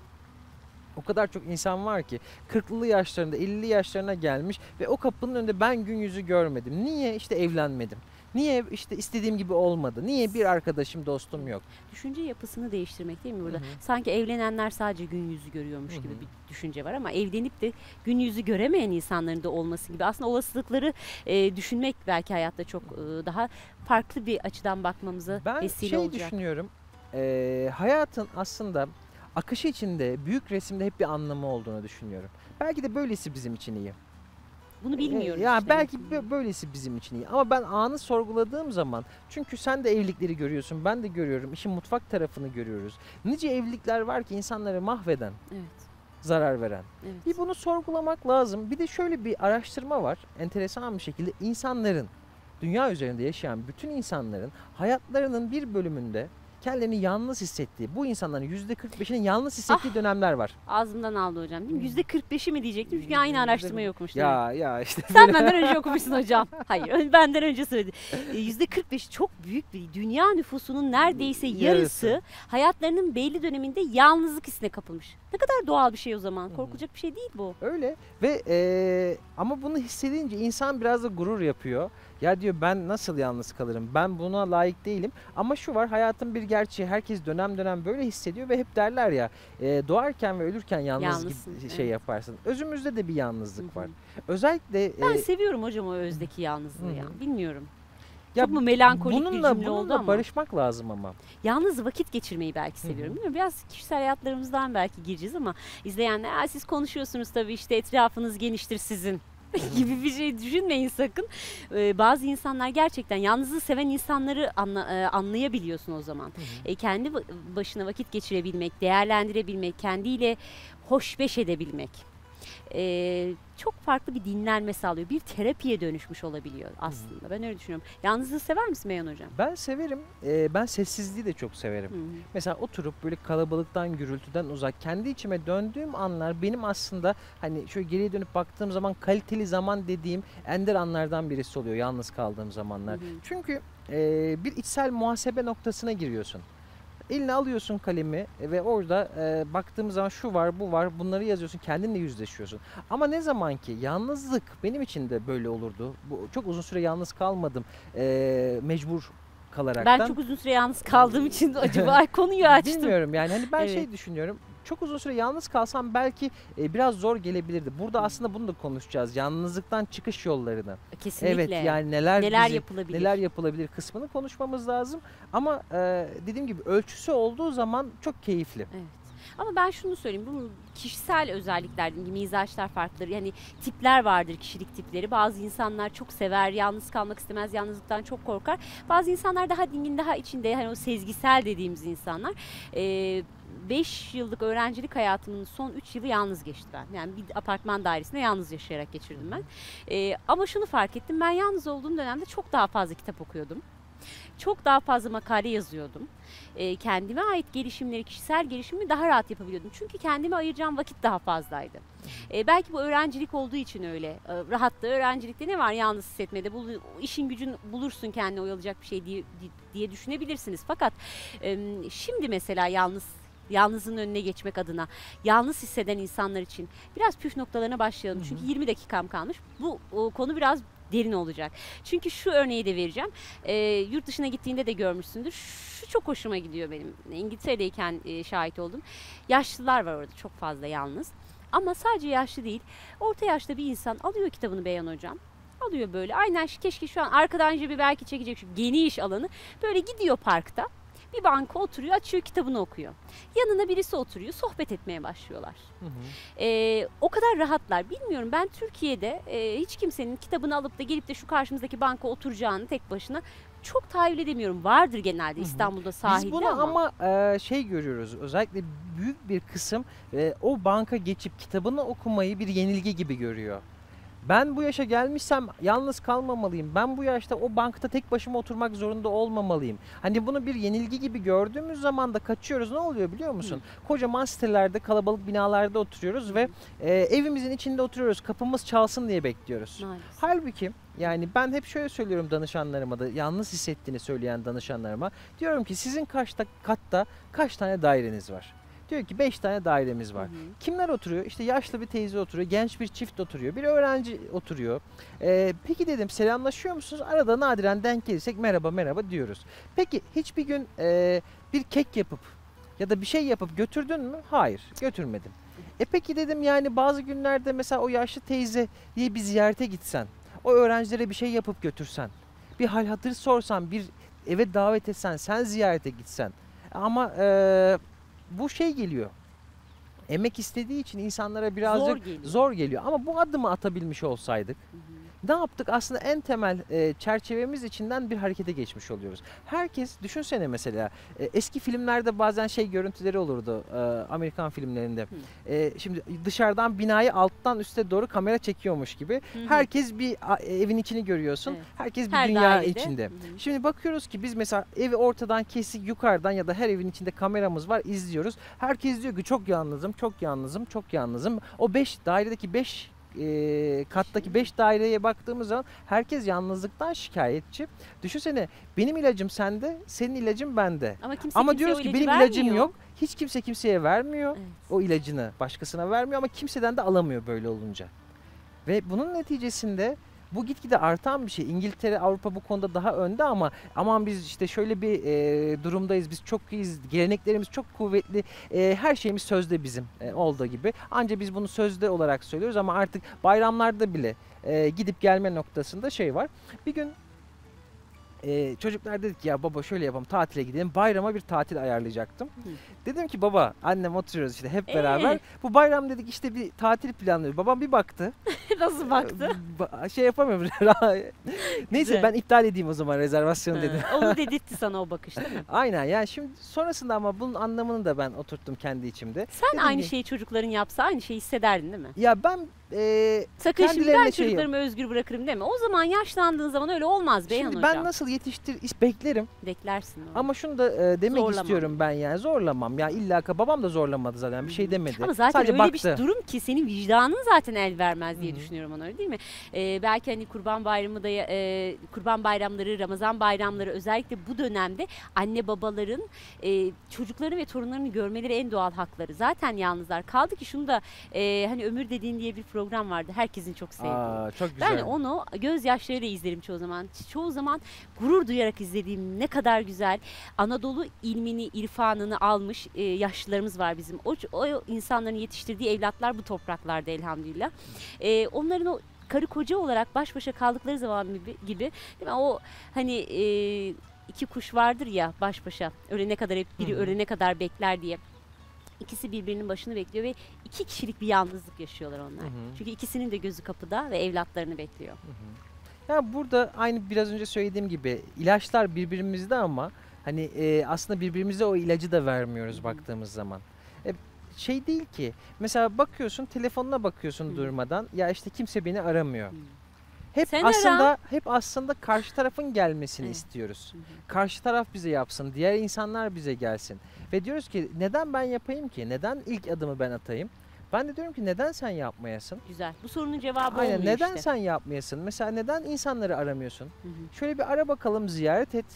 o kadar çok insan var ki kırklı yaşlarında ellili yaşlarına gelmiş ve o kapının önünde ben gün yüzü görmedim. Niye? İşte evlenmedim. Niye? İşte istediğim gibi olmadı. Niye? Bir arkadaşım, dostum yok.
Düşünce yapısını değiştirmek değil mi burada?
Hı hı.
Sanki evlenenler sadece gün yüzü görüyormuş
Hı
gibi
hı.
bir düşünce var ama evlenip de gün yüzü göremeyen insanların da olması gibi. Aslında olasılıkları e, düşünmek belki hayatta çok e, daha farklı bir açıdan bakmamıza
Ben
vesile
şey
olacak.
düşünüyorum. eee, hayatın aslında akışı içinde, büyük resimde hep bir anlamı olduğunu düşünüyorum. Belki de böylesi bizim için iyi.
Bunu bilmiyoruz
Ee, Ya
işte.
belki
Hı.
bö- böylesi bizim için iyi. Ama ben anı sorguladığım zaman çünkü sen de evlilikleri görüyorsun, ben de görüyorum. İşin mutfak tarafını görüyoruz. Nice evlilikler var ki insanları mahveden,
Evet,
zarar veren.
evet.
Bir bunu sorgulamak lazım. Bir de şöyle bir araştırma var. Enteresan bir şekilde insanların, dünya üzerinde yaşayan bütün insanların hayatlarının bir bölümünde kendilerini yalnız hissettiği, bu insanların yüzde kırk beşinin yalnız hissettiği dönemler var.
Ağzımdan aldı hocam değil mi?
Hmm.
Yüzde kırk beşi mi diyecektim çünkü aynı
Yüzde-
araştırmayı okumuştum.
Ya ya işte
Sen benden önce okumuşsun hocam. Hayır, ön- benden önce söyledi. E, Yüzde kırk beş çok büyük bir dünya nüfusunun neredeyse yarısı,
Yarısı.
hayatlarının belli döneminde yalnızlık hissine kapılmış. Ne kadar doğal bir şey o zaman.
Hı hı.
Korkulacak bir şey değil bu.
öyle ve eee, ama bunu hissedince insan biraz da gurur yapıyor. Ya diyor ben nasıl yalnız kalırım? Ben buna layık değilim. Ama şu var hayatın bir gerçeği. Herkes dönem dönem böyle hissediyor ve hep derler ya eee, doğarken ve ölürken yalnız
Yalnızsın,
gibi şey
evet.
yaparsın. Özümüzde de bir yalnızlık
Hı hı.
var. Özellikle
Ben
eee,
seviyorum hocam o özdeki yalnızlığı
Hı hı.
ya. Bilmiyorum.
ya
Çok mu melankolik bir
bununla,
cümle oldu
bununla
ama.
barışmak lazım ama.
Yalnız vakit geçirmeyi belki
Hı hı.
seviyorum. Bilmiyorum, biraz kişisel hayatlarımızdan belki gireceğiz ama izleyenler "Aa, siz konuşuyorsunuz tabii işte etrafınız geniştir sizin." gibi bir şey düşünmeyin sakın. Ee, bazı insanlar gerçekten yalnızlığı seven insanları anla- e, anlayabiliyorsun o zaman. E, kendi ba- başına vakit geçirebilmek, değerlendirebilmek, kendiyle hoşbeş edebilmek. e, çok farklı bir dinlenme sağlıyor. Bir terapiye dönüşmüş olabiliyor aslında. Ben öyle düşünüyorum. Yalnızlığı sever misin Beyhan hocam?
Ben severim. Eee, ben sessizliği de çok severim.
Hı hı.
Mesela oturup böyle kalabalıktan, gürültüden uzak kendi içime döndüğüm anlar benim aslında hani şöyle geriye dönüp baktığım zaman kaliteli zaman dediğim ender anlardan birisi oluyor yalnız kaldığım zamanlar.
Hı hı.
Çünkü eee, bir içsel muhasebe noktasına giriyorsun. eline alıyorsun kalemi ve orada e, baktığımız zaman şu var, bu var, bunları yazıyorsun, kendinle yüzleşiyorsun. Ama ne zaman ki yalnızlık benim için de böyle olurdu. Bu, çok uzun süre yalnız kalmadım. E, mecbur kalaraktan.
Ben çok uzun süre yalnız kaldığım için acaba konuyu açtım.
Bilmiyorum yani hani ben
Evet.
şey düşünüyorum. Çok uzun süre yalnız kalsam belki e, biraz zor gelebilirdi. Burada aslında bunu da konuşacağız. Yalnızlıktan çıkış yollarını.
Kesinlikle.
Evet yani neler
Neler
bizi-
yapılabilir?
neler yapılabilir kısmını konuşmamız lazım. Ama e, dediğim gibi ölçüsü olduğu zaman çok keyifli.
Evet. Ama ben şunu söyleyeyim, bu kişisel özellikler, dediğim gibi mizaçlar farklıdır. Yani tipler vardır, kişilik tipleri. Bazı insanlar çok sever, yalnız kalmak istemez, yalnızlıktan çok korkar. Bazı insanlar daha dingin, daha içinde, hani o sezgisel dediğimiz insanlar. Ee, beş yıllık öğrencilik hayatımın son üç yılı yalnız geçti ben. Yani bir apartman dairesinde yalnız yaşayarak geçirdim ben. Ee, ama şunu fark ettim, ben yalnız olduğum dönemde çok daha fazla kitap okuyordum. Çok daha fazla makale yazıyordum. Ee, kendime ait gelişimleri, kişisel gelişimimi daha rahat yapabiliyordum. Çünkü kendime ayıracağım vakit daha fazlaydı. Ee, belki bu öğrencilik olduğu için öyle. Ee, rahatlığı öğrencilikte ne var yalnız hissetmede? Bul, işin gücün bulursun kendine oyalayacak bir şey diye, diye düşünebilirsiniz. Fakat e, şimdi mesela yalnız yalnızın önüne geçmek adına, yalnız hisseden insanlar için biraz püf noktalarına başlayalım.
Hı hı.
Çünkü yirmi dakikam kalmış. Bu o, konu biraz derin olacak. Çünkü şu örneği de vereceğim. E, yurt dışına gittiğinde de görmüşsündür. Şu çok hoşuma gidiyor benim. İngiltere'deyken e, şahit oldum. Yaşlılar var orada çok fazla yalnız. Ama sadece yaşlı değil. Orta yaşta bir insan alıyor kitabını Beyhan Hocam. Alıyor böyle. Aynen şu- keşke şu an arkadan cebi belki çekecek şu geniş alanı. Böyle gidiyor parkta. Bir banka oturuyor, açıyor kitabını okuyor. Yanına birisi oturuyor, sohbet etmeye başlıyorlar.
Hı hı.
Ee, o kadar rahatlar. Bilmiyorum, ben Türkiye'de e, hiç kimsenin kitabını alıp da gelip de şu karşımızdaki banka oturacağını tek başına çok tahayyül edemiyorum. Vardır genelde
Hı hı.
İstanbul'da sahilde
Biz bunu
ama.
ama, e, şey görüyoruz, özellikle büyük bir kısım e, o banka geçip kitabını okumayı bir yenilgi gibi görüyor. Ben bu yaşa gelmişsem yalnız kalmamalıyım. Ben bu yaşta o bankta tek başıma oturmak zorunda olmamalıyım. Hani bunu bir yenilgi gibi gördüğümüz zaman da kaçıyoruz. Ne oluyor biliyor musun? Kocaman sitelerde, kalabalık binalarda oturuyoruz ve e, evimizin içinde oturuyoruz. Kapımız çalsın diye bekliyoruz.
Maalesef.
Halbuki yani ben hep şöyle söylüyorum danışanlarıma da, yalnız hissettiğini söyleyen danışanlarıma. Diyorum ki sizin kaçta katta kaç tane daireniz var? Diyor ki beş tane dairemiz var.
Hı hı.
Kimler oturuyor? İşte yaşlı bir teyze oturuyor, genç bir çift oturuyor, bir öğrenci oturuyor. Ee, peki dedim, selamlaşıyor musunuz? Arada nadiren denk gelirsek merhaba merhaba diyoruz. Peki hiçbir gün e, bir kek yapıp ya da bir şey yapıp götürdün mü? Hayır, götürmedim. E peki dedim, yani bazı günlerde mesela o yaşlı teyzeyi bir ziyarete gitsen, o öğrencilere bir şey yapıp götürsen, bir hal hatır sorsan, bir eve davet etsen, sen ziyarete gitsen. Ama e, bu şey geliyor. Emek istediği için insanlara birazcık
Zor geliyor.
zor geliyor. Ama bu adımı atabilmiş olsaydık,
Hı hı.
ne yaptık? Aslında en temel e, çerçevemiz içinden bir harekete geçmiş oluyoruz. Herkes, düşünsene mesela e, eski filmlerde bazen şey görüntüleri olurdu, e, Amerikan filmlerinde. E, şimdi dışarıdan binayı alttan üste doğru kamera çekiyormuş gibi.
Hı hı.
Herkes bir a, evin içini görüyorsun.
Evet.
Herkes bir
Her
dünya
dairede.
içinde.
Hı hı.
Şimdi bakıyoruz ki biz mesela evi ortadan kesik yukarıdan ya da her evin içinde kameramız var, izliyoruz. Herkes diyor ki çok yalnızım, çok yalnızım, çok yalnızım. O beş dairedeki beş e, kattaki beş daireye baktığımız zaman herkes yalnızlıktan şikayetçi. Düşünsene, benim ilacım sende, senin ilacın bende.
Ama kimse
Ama
kimseye
diyoruz
o
ki
ilacı
benim ilacım
vermiyor.
yok. Hiç kimse kimseye vermiyor.
Evet.
O ilacını başkasına vermiyor ama kimseden de alamıyor böyle olunca. Ve bunun neticesinde bu gitgide artan bir şey. İngiltere, Avrupa bu konuda daha önde ama aman biz işte şöyle bir e, durumdayız, biz çok iyiyiz, geleneklerimiz çok kuvvetli, e, her şeyimiz sözde bizim e, olduğu gibi. Ancak biz bunu sözde olarak söylüyoruz ama artık bayramlarda bile e, gidip gelme noktasında şey var. Bir gün e, çocuklar dedik ya baba şöyle yapalım, tatile gidelim. Bayrama bir tatil ayarlayacaktım.
Hı.
Dedim ki baba, annem oturuyoruz işte hep beraber.
Ee?
Bu bayram dedik işte bir tatil planlıyoruz. Babam bir baktı.
Nasıl baktı?
Ba- şey yapamıyorum. Neyse
Güzel.
ben iptal edeyim o zaman rezervasyonu dedim.
Ha, onu dedirtti sana o bakış değil mi?
Aynen, yani şimdi sonrasında ama bunun anlamını da ben oturttum kendi içimde.
Sen
Dedim
aynı
ki,
şeyi çocukların yapsa aynı şeyi hissederdin değil mi?
Ya ben e,
Sakın şimdi
kendilerine
ben
şey yap-
çocuklarımı özgür bırakırım deme. O zaman yaşlandığın zaman öyle olmaz Beyhan
Şimdi
Hocam.
ben nasıl yetiştir is- beklerim
Beklersin onu.
ama şunu da e, demek
Zorlamam.
istiyorum ben, yani zorlamam. Ya illa ki babam da zorlamadı zaten, bir şey demedi.
Ama zaten
Sadece
öyle
baktı.
bir durum ki senin vicdanın zaten el vermez diye
Hı hı.
düşünüyorum ona, öyle değil mi? Ee, belki hani Kurban Bayramı da e, Kurban Bayramları, Ramazan bayramları özellikle bu dönemde anne babaların e, çocuklarını ve torunlarını görmeleri en doğal hakları. Zaten yalnızlar. Kaldı ki şunu da e, hani Ömür Dediğin diye bir program vardı. Herkesin çok sevdiği.
Aa, çok güzel.
Ben onu gözyaşlarıyla izlerim çoğu zaman. Çoğu zaman gurur duyarak izlediğim, ne kadar güzel Anadolu ilmini, irfanını almış e, yaşlılarımız var bizim. O, o insanların yetiştirdiği evlatlar bu topraklarda elhamdülillah. E, onların o karı koca olarak baş başa kaldıkları zaman gibi, gibi değil mi? O hani e, iki kuş vardır ya baş başa, ölene kadar hep biri
Hı hı.
ölene kadar bekler diye. İkisi birbirinin başını bekliyor ve iki kişilik bir yalnızlık yaşıyorlar onlar.
Hı hı.
Çünkü ikisinin de gözü kapıda ve evlatlarını bekliyor.
Ya burada aynı biraz önce söylediğim gibi ilaçlar birbirimizde ama hani e, aslında birbirimize o ilacı da vermiyoruz
Hı hı.
baktığımız zaman. E, şey değil ki. Mesela bakıyorsun, telefonuna bakıyorsun
Hı.
durmadan. Ya işte kimse beni aramıyor.
Hı.
Hep
Sen
aslında
ara.
hep aslında karşı tarafın gelmesini
Evet.
istiyoruz.
Hı hı.
Karşı taraf bize yapsın, diğer insanlar bize gelsin. Ve diyoruz ki neden ben yapayım ki? Neden ilk adımı ben atayım? Ben de diyorum ki neden sen yapmayasın?
Güzel. Bu sorunun cevabı
Aynen,
olmuyor
neden
işte.
sen yapmayasın? Mesela neden insanları aramıyorsun?
Hı hı.
Şöyle bir ara bakalım, ziyaret et.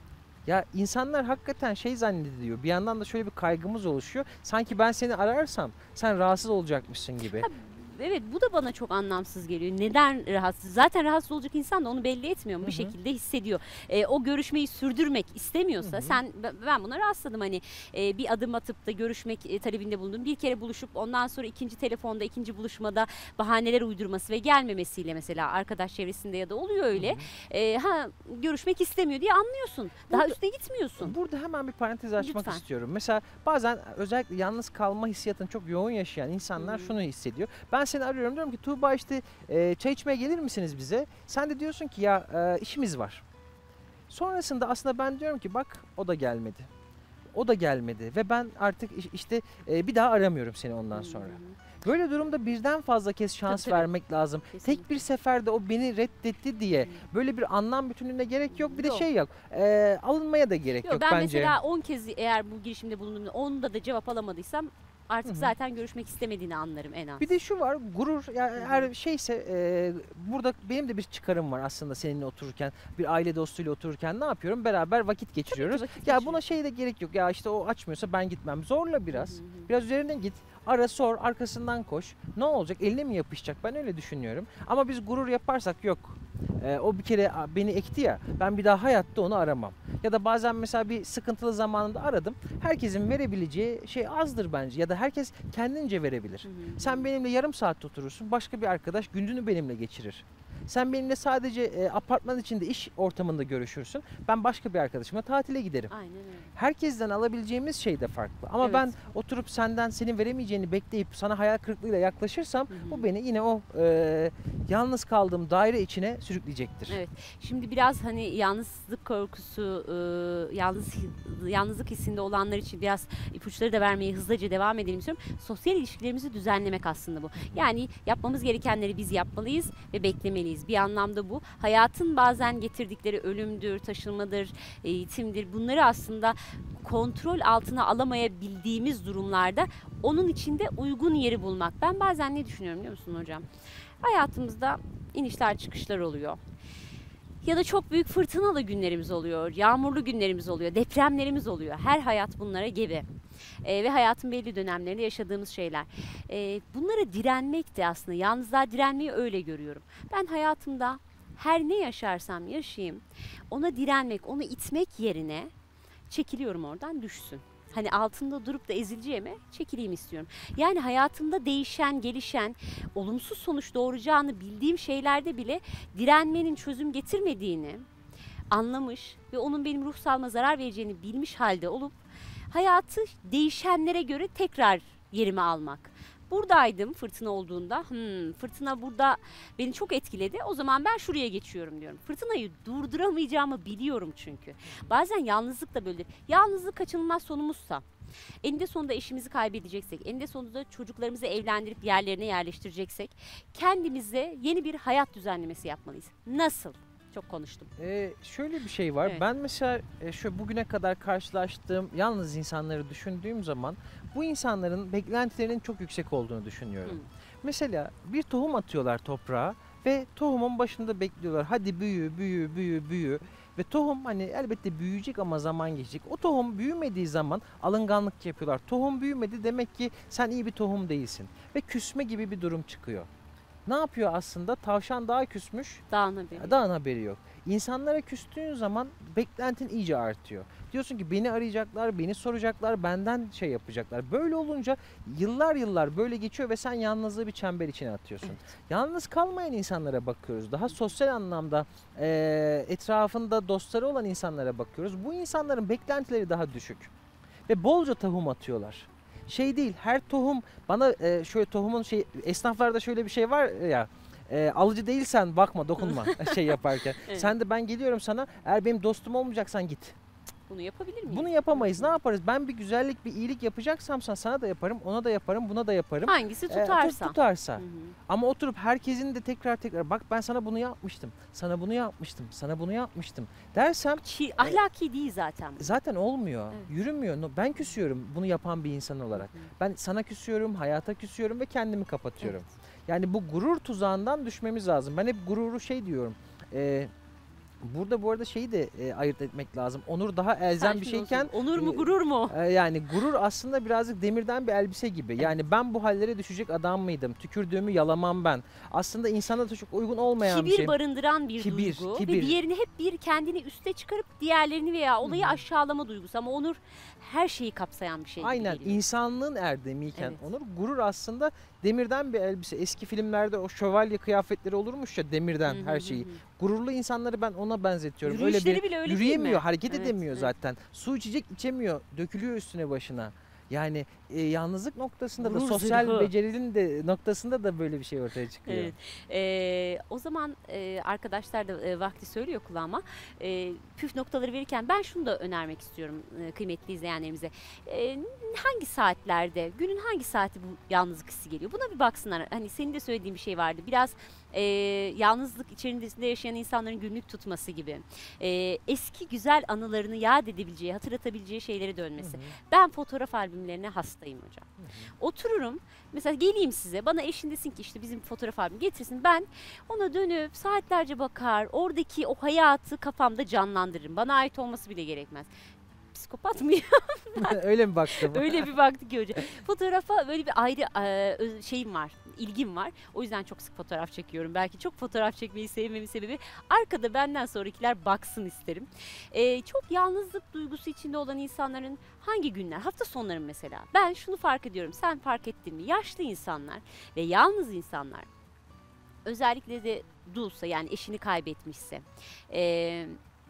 Ya insanlar hakikaten şey zannediyor. Bir yandan da şöyle bir kaygımız oluşuyor. Sanki ben seni ararsam sen rahatsız olacakmışsın gibi.
Evet, bu da bana çok anlamsız geliyor. Neden rahatsız? Zaten rahatsız olacak insan da onu belli etmiyor mu?
Hı
Bir
hı.
şekilde hissediyor. Ee, o görüşmeyi sürdürmek istemiyorsa,
Hı hı.
sen ben- ben buna rastladım, hani e, bir adım atıp da görüşmek e, talebinde bulundum. Bir kere buluşup ondan sonra ikinci telefonda, ikinci buluşmada bahaneler uydurması ve gelmemesiyle mesela arkadaş çevresinde ya da oluyor öyle.
Hı hı.
Ee, ha görüşmek istemiyor diye anlıyorsun. Daha
Burada-
üstüne gitmiyorsun.
Burada hemen bir parantez açmak
Lütfen.
istiyorum. Mesela bazen özellikle yalnız kalma hissiyatını çok yoğun yaşayan insanlar
Hı hı.
şunu hissediyor. Ben seni arıyorum, diyorum ki Tuğba işte e, çay içmeye gelir misiniz bize? Sen de diyorsun ki ya e, işimiz var. Sonrasında aslında ben diyorum ki bak o da gelmedi. O da gelmedi ve ben artık iş- işte e, bir daha aramıyorum seni ondan sonra.
Hı hı.
Böyle durumda birden fazla kez şans
Tabii, tabii.
vermek lazım.
Kesinlikle.
Tek bir seferde o beni reddetti diye
Hı.
böyle bir anlam bütünlüğüne gerek yok. Bir de
Yok.
şey yok. e, alınmaya da gerek
Yok,
yok
ben
bence.
mesela on kez eğer bu girişimde bulunduğumda onda da cevap alamadıysam artık
Hı hı.
zaten görüşmek istemediğini anlarım en az.
Bir de şu var, gurur, yani
Hı hı.
her şeyse e, burada benim de bir çıkarım var aslında seninle otururken, bir aile dostuyla otururken ne yapıyorum? Beraber vakit geçiriyoruz.
vakit
Ya buna
geçiriyoruz.
şey de gerek yok. Ya işte o açmıyorsa ben gitmem. Zorla biraz.
Hı hı hı.
Biraz üzerine git. Ara, sor, arkasından koş. Ne olacak? Eline mi yapışacak? Ben öyle düşünüyorum. Ama biz gurur yaparsak yok. Ee, o bir kere a, beni ekti ya. Ben bir daha hayatta onu aramam. Ya da bazen mesela bir sıkıntılı zamanında aradım. Herkesin verebileceği şey azdır bence. Ya da herkes kendince verebilir.
Hı hı.
Sen benimle yarım saat oturursun. Başka bir arkadaş gününü benimle geçirir. Sen benimle sadece e, apartman içinde iş ortamında görüşürsün. Ben başka bir arkadaşımla tatile giderim.
Aynen öyle.
Herkesten alabileceğimiz şey de farklı. Ama
Evet.
ben oturup senden senin veremeyeceğini bekleyip sana hayal kırıklığıyla yaklaşırsam
Hı hı.
bu beni yine o e, yalnız kaldığım daire içine sürükleyecektir.
Evet. Şimdi biraz hani yalnızlık korkusu, e, yalnız yalnızlık hissinde olanlar için biraz ipuçları da vermeye hızlıca devam edelim istiyorum. Sosyal ilişkilerimizi düzenlemek aslında bu. Yani yapmamız gerekenleri biz yapmalıyız ve beklemeliyiz. Bir anlamda bu. Hayatın bazen getirdikleri ölümdür, taşınmadır, eğitimdir. Bunları aslında kontrol altına alamayabildiğimiz durumlarda onun içinde uygun yeri bulmak. Ben bazen ne düşünüyorum biliyor musun hocam? Hayatımızda inişler çıkışlar oluyor. Ya da çok büyük fırtınalı günlerimiz oluyor, yağmurlu günlerimiz oluyor, depremlerimiz oluyor. Her hayat bunlara gebe. Ee, ve hayatın belli dönemlerinde yaşadığımız şeyler. Ee, bunlara direnmek de aslında, yalnızlığa direnmeyi öyle görüyorum. Ben hayatımda her ne yaşarsam yaşayayım, ona direnmek, onu itmek yerine çekiliyorum oradan, düşsün. Hani altında durup da ezileceğime çekileyim istiyorum. Yani hayatımda değişen, gelişen, olumsuz sonuç doğuracağını bildiğim şeylerde bile direnmenin çözüm getirmediğini anlamış ve onun benim ruh sağlığıma zarar vereceğini bilmiş halde olup hayatı değişenlere göre tekrar yerime almak. Buradaydım fırtına olduğunda. Hmm, fırtına burada beni çok etkiledi. O zaman ben şuraya geçiyorum diyorum. Fırtınayı durduramayacağımı biliyorum çünkü. Bazen yalnızlık da böyledir. Yalnızlık kaçınılmaz sonumuzsa, Eninde sonunda eşimizi kaybedeceksek, eninde sonunda çocuklarımızı evlendirip yerlerine yerleştireceksek kendimize yeni bir hayat düzenlemesi yapmalıyız. Nasıl? Çok konuştum.
Ee, şöyle bir şey var.
Evet.
Ben mesela e, şu bugüne kadar karşılaştığım yalnız insanları düşündüğüm zaman bu insanların beklentilerinin çok yüksek olduğunu düşünüyorum.
Hı.
Mesela bir tohum atıyorlar toprağa ve tohumun başında bekliyorlar. Hadi büyü, büyü, büyü, büyü. Ve tohum hani elbette büyüyecek ama zaman geçecek. O tohum büyümediği zaman alınganlık yapıyorlar. Tohum büyümedi demek ki sen iyi bir tohum değilsin. Ve küsme gibi bir durum çıkıyor. Ne yapıyor aslında? Tavşan daha küsmüş,
Dağın haberi.
dağın haberi yok. İnsanlara küstüğün zaman beklentin iyice artıyor. Diyorsun ki beni arayacaklar, beni soracaklar, benden şey yapacaklar. Böyle olunca yıllar yıllar böyle geçiyor ve sen yalnızlığı bir çember içine atıyorsun.
Evet.
Yalnız kalmayan insanlara bakıyoruz. Daha sosyal anlamda eee, etrafında dostları olan insanlara bakıyoruz. Bu insanların beklentileri daha düşük. Ve bolca tohum atıyorlar. Şey değil, her tohum bana e, şöyle tohumun şey, esnaflarda şöyle bir şey var ya, e, alıcı değilsen bakma, dokunma şey yaparken.
Evet.
Sen de ben geliyorum sana, eğer benim dostum olmayacaksan git.
Bunu yapabilir miyiz?
Bunu yapamayız. Ne yaparız? Ben bir güzellik, bir iyilik yapacaksam sana, sana da yaparım, ona da yaparım, buna da yaparım.
Hangisi
E, tut-
tutarsa.
tutarsa.
Hı hı.
Ama oturup herkesin de tekrar tekrar bak ben sana bunu yapmıştım, sana bunu yapmıştım, sana bunu yapmıştım dersem
Çi- ahlaki değil zaten. bu.
zaten olmuyor,
Evet.
yürümüyor. No- Ben küsüyorum bunu yapan bir insan olarak.
Hı hı.
Ben sana küsüyorum, hayata küsüyorum ve kendimi kapatıyorum.
Evet.
Yani bu gurur tuzağından düşmemiz lazım. Ben hep gururu şey diyorum. e, burada bu arada şeyi de e, ayırt etmek lazım. Onur daha elzem
Sen
bir
şunu
şeyken
olsun, onur mu
e,
gurur mu?
e, yani gurur aslında birazcık demirden bir elbise gibi. Yani ben bu hallere düşecek adam mıydım? Tükürdüğümü yalamam ben. Aslında insana da çok uygun olmayan bir
Kibir
şey.
barındıran bir
Kibir,
duygu
kibir.
ve diğerini hep bir kendini üste çıkarıp diğerlerini veya olayı
Hı hı.
aşağılama duygusu, ama onur her şeyi kapsayan bir şey gibi
Aynen,
geliyor.
insanlığın erdemiyken
Evet.
onur, gurur aslında demirden bir elbise. Eski filmlerde o şövalye kıyafetleri olurmuş ya, demirden
Hı hı
her
hı
şeyi.
hı.
Gururlu insanları ben ona benzetiyorum.
Yürüyüşleri
öyle bir
bile öyle değil
yürüyemiyor,
mi?
hareket
Evet,
edemiyor
evet.
zaten. Su içecek, içemiyor, dökülüyor üstüne başına. Yani e, yalnızlık noktasında da
Gurur
sosyal
zırhı.
becerinin de noktasında da böyle bir şey ortaya çıkıyor.
Evet. Ee, o zaman e, arkadaşlar da e, vakti söylüyor kulağıma. E, püf noktaları verirken ben şunu da önermek istiyorum e, kıymetli izleyenlerimize. E, hangi saatlerde, günün hangi saati bu yalnızlık hissi geliyor? Buna bir baksınlar. Hani senin de söylediğin bir şey vardı. Biraz e, yalnızlık içerisinde yaşayan insanların günlük tutması gibi. E, eski güzel anılarını yad edebileceği, hatırlatabileceği şeylere dönmesi.
Hı hı,
Ben fotoğraf albümlerine hastayım hocam.
hı hı.
Otururum. Mesela geleyim size. Bana eşin desin ki işte bizim fotoğraf albümü getirsin. Ben ona dönüp saatlerce bakar. Oradaki o hayatı kafamda canlandırırım. Bana ait olması bile gerekmez. Psikopat mıyım?
Öyle mi baktım?
Öyle bir baktı ki hocam. Fotoğrafa böyle bir ayrı e, öz- şeyim var. İlgim var. O yüzden çok sık fotoğraf çekiyorum. Belki çok fotoğraf çekmeyi sevmemin sebebi arkada benden sonrakiler baksın isterim. E, çok yalnızlık duygusu içinde olan insanların hangi günler? Hafta sonları mesela. Ben şunu fark ediyorum. Sen fark ettin mi? Yaşlı insanlar ve yalnız insanlar, özellikle de dulsa, yani eşini kaybetmişse, e,